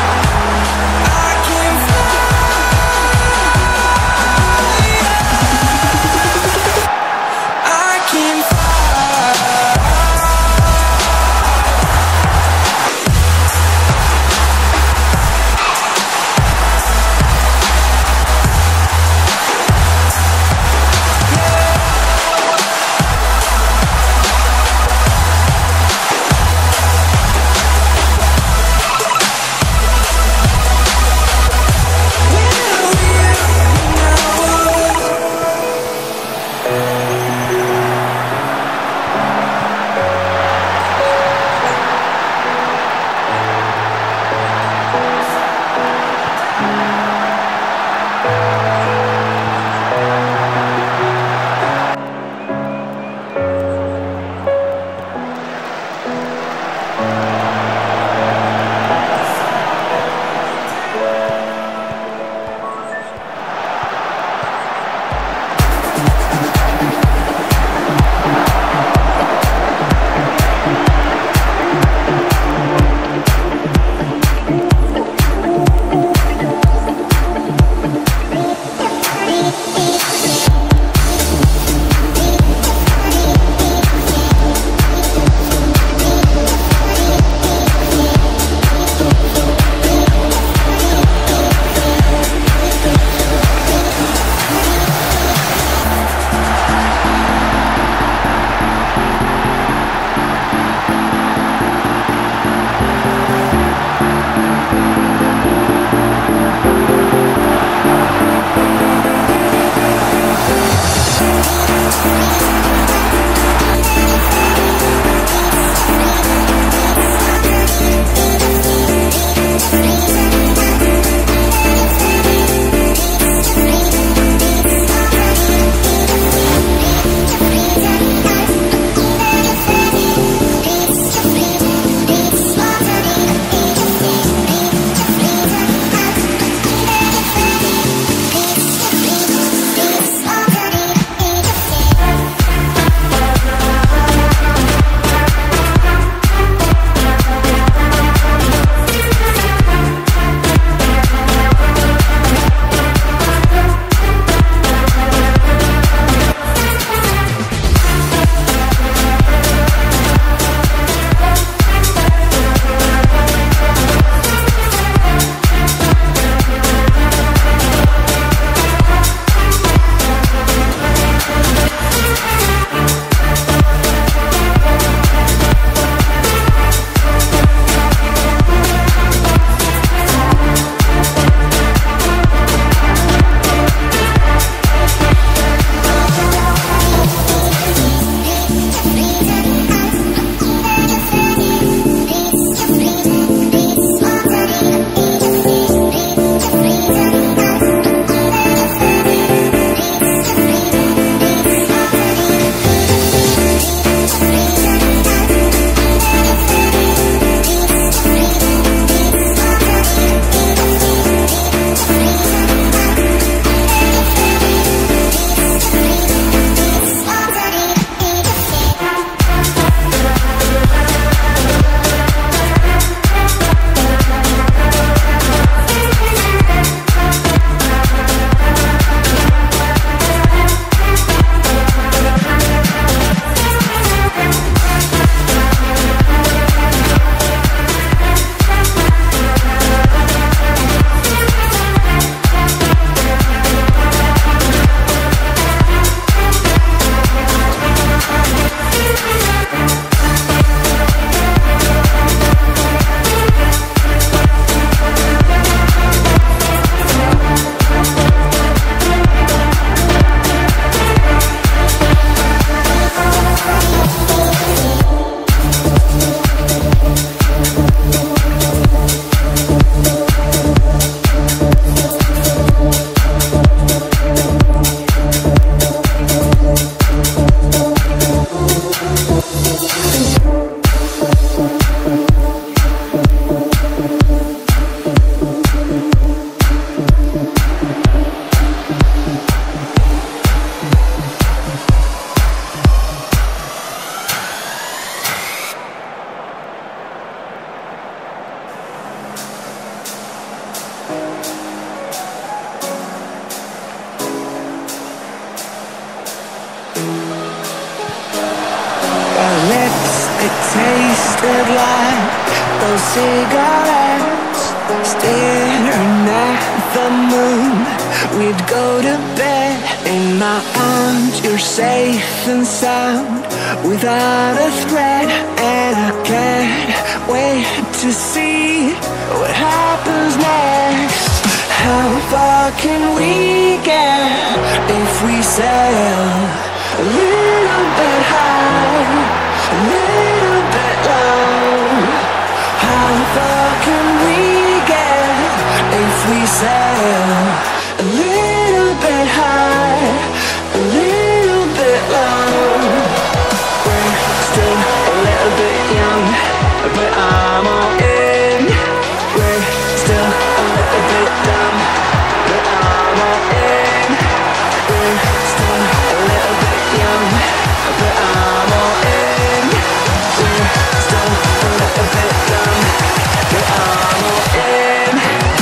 tasted like those cigarettes, staring at the moon. We'd go to bed in my arms, you're safe and sound without a threat. And I can't wait to see what happens next. How far can we get if we sail a little bit high, a little bit low? How far can we get if we sail a little bit high, a little bit low? We're still a little bit young, but I'm all in. We're still a little bit dumb, but I'm all in. We're still a little bit young, but I'm all in. We're still a little bit dumb, but I'm all in.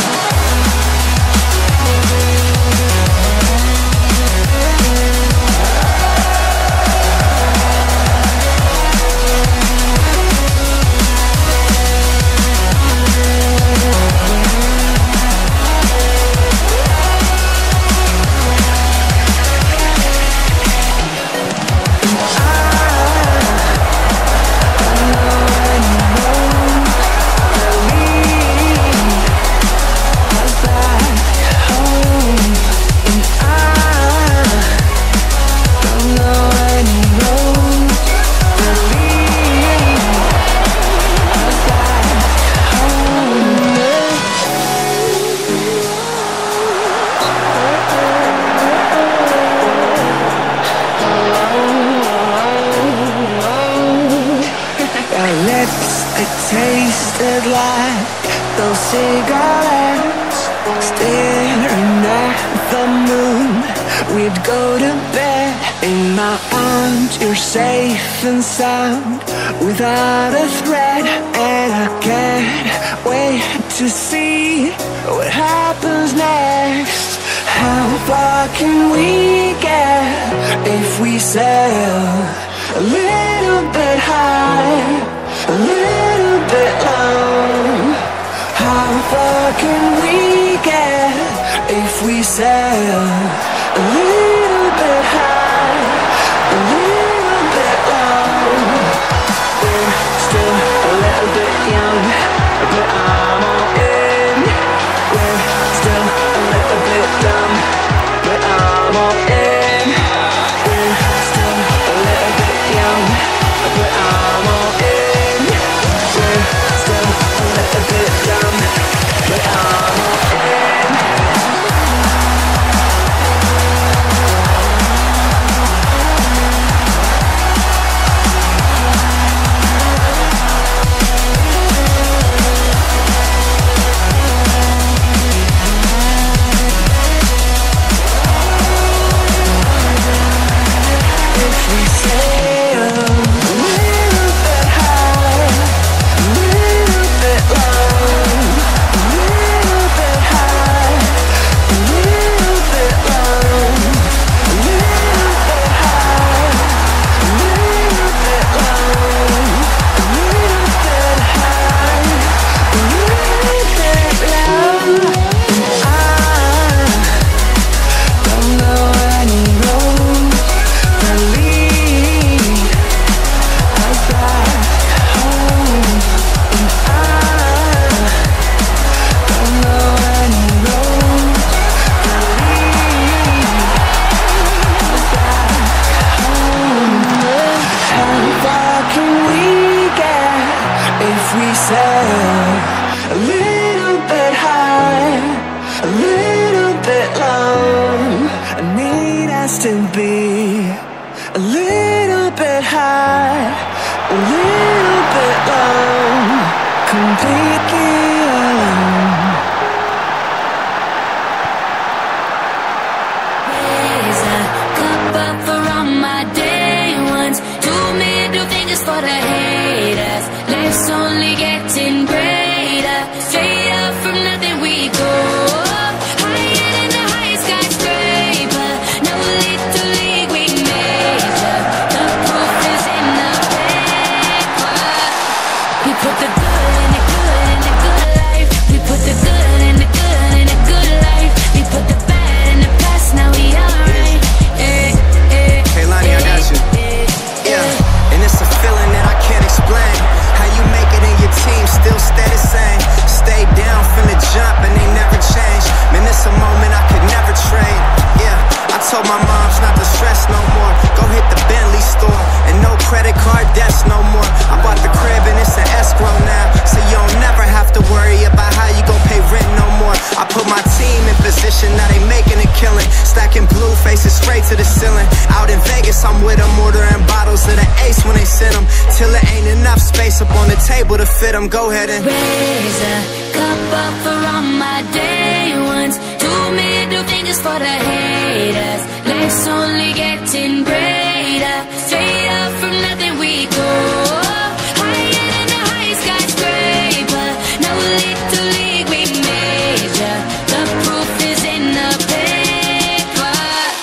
Tasted like those cigarettes, staring at the moon. We'd go to bed in my arms, you're safe and sound without a threat. And I can't wait to see what happens next. How far can we get if we sail a little bit high, a little bit low? How far can we get if we sail a little bit high, a little bit low? We're still a little bit young, but I'm all in. We're still a little bit dumb, but I'm all in. We're still a little bit young, but I'm all in. We're still a little bit dumb, but I'm all in. A little bit high, a little bit low. I need us to be a little bit high, a little bit low, completely alone. Raise a cup up for all my day ones. Two middle fingers for the haters. Life's only getting greater. Straight up from nothing we go. Higher than the highest skyscraper. No little league we major. up on the table to fit them. Go ahead and raise a cup up for all my day ones. Two middle fingers for the haters. Life's only getting greater. Straight up from nothing we go. Higher than the highest skyscraper. No little league we major. The proof is in the paper.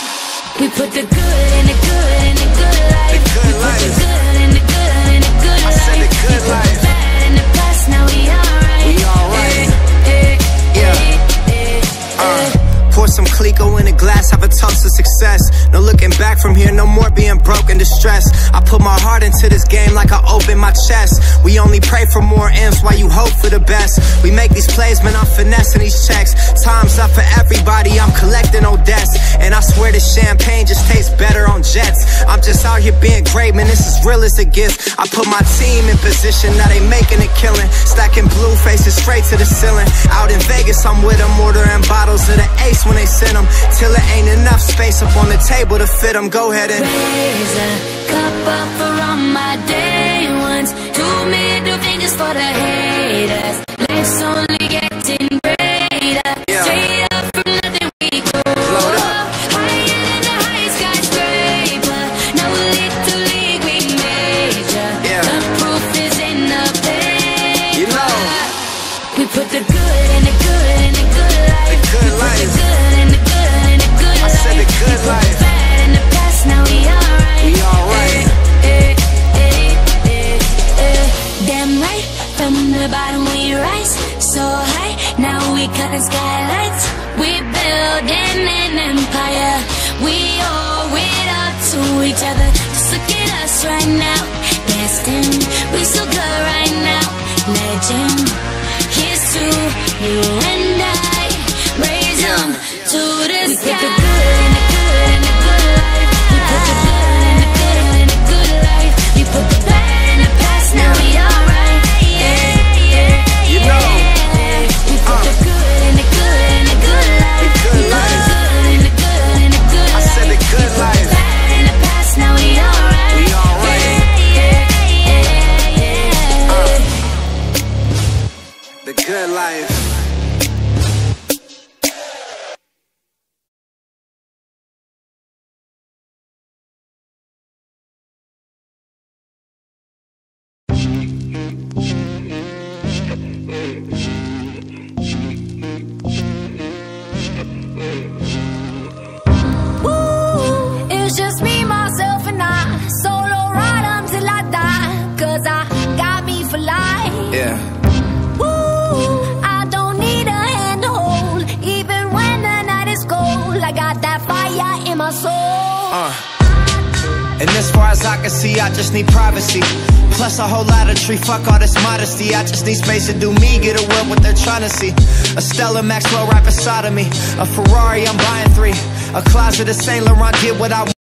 We put the good in the good in the good life. The good life. The good in the good in the good I life. said the good We put life. the bad in the past, now we alright. We alright. Eh, eh, Yeah. eh, eh, eh. Uh, pour some Clico in a glass, have a toast to success. No looking back from here, no more being broke and distressed. I put my heart into this game like I open my chest. We only pray for more M's while you hope for the best. We make these plays, man, I'm finessing these checks. Time's up for everybody, I'm collecting old debts. And I swear this champagne just tastes better on jets. I'm just out here being great, man, this is real as it gets. I put my team in position, now they making a killing. Stacking blue faces straight to the ceiling. Out in Vegas, I'm with them, ordering bottles of the Ace when they send them. Till it ain't enough space up on the table to fit them. Go ahead and raise a cup up for all my day ones. Two middle fingers for the haters. Life's only getting greater. Yeah. Straight up from nothing we go. Load up. Higher than the highest skyscraper. No little league we major. Yeah. The proof is in the paper. You know. We put the good in the good in the good life. The good We put life. the good in the good in the good I life. said the good We put life. the bad in the past, now we alright. We alright. Eh, eh, eh, eh, eh. Damn right, from the bottom we rise so high. Now we cutting skylights. We building an empire. We owe it up to each other. Just look at us right now. Destined, we so good right now. Legend, here's to you and I. Raise them to the we sky. Put the good in the good in the good life. We put the good in the good in the good life. We put the bad in the past, now we alright. Yeah, yeah, You know. yeah. We put the good in the good in the good life. The good We put life. the good in the good in the good I life. said the good We put life. the bad in the past, now we alright. We alright. Yeah, yeah, yeah. Uh, the good life. It's just me, myself, and I. Solo ride until I die. Cause I got me for life. Yeah. Woo, I don't need a hand to hold. Even when the night is cold, I got that fire in my soul. Uh. And as far as I can see, I just need privacy. Plus a whole lot of tree, fuck all this modesty. I just need space to do me, get away what they're trying to see. A Stella Maxwell right beside of me. A Ferrari, I'm buying three. A closet of Saint Laurent, get what I want.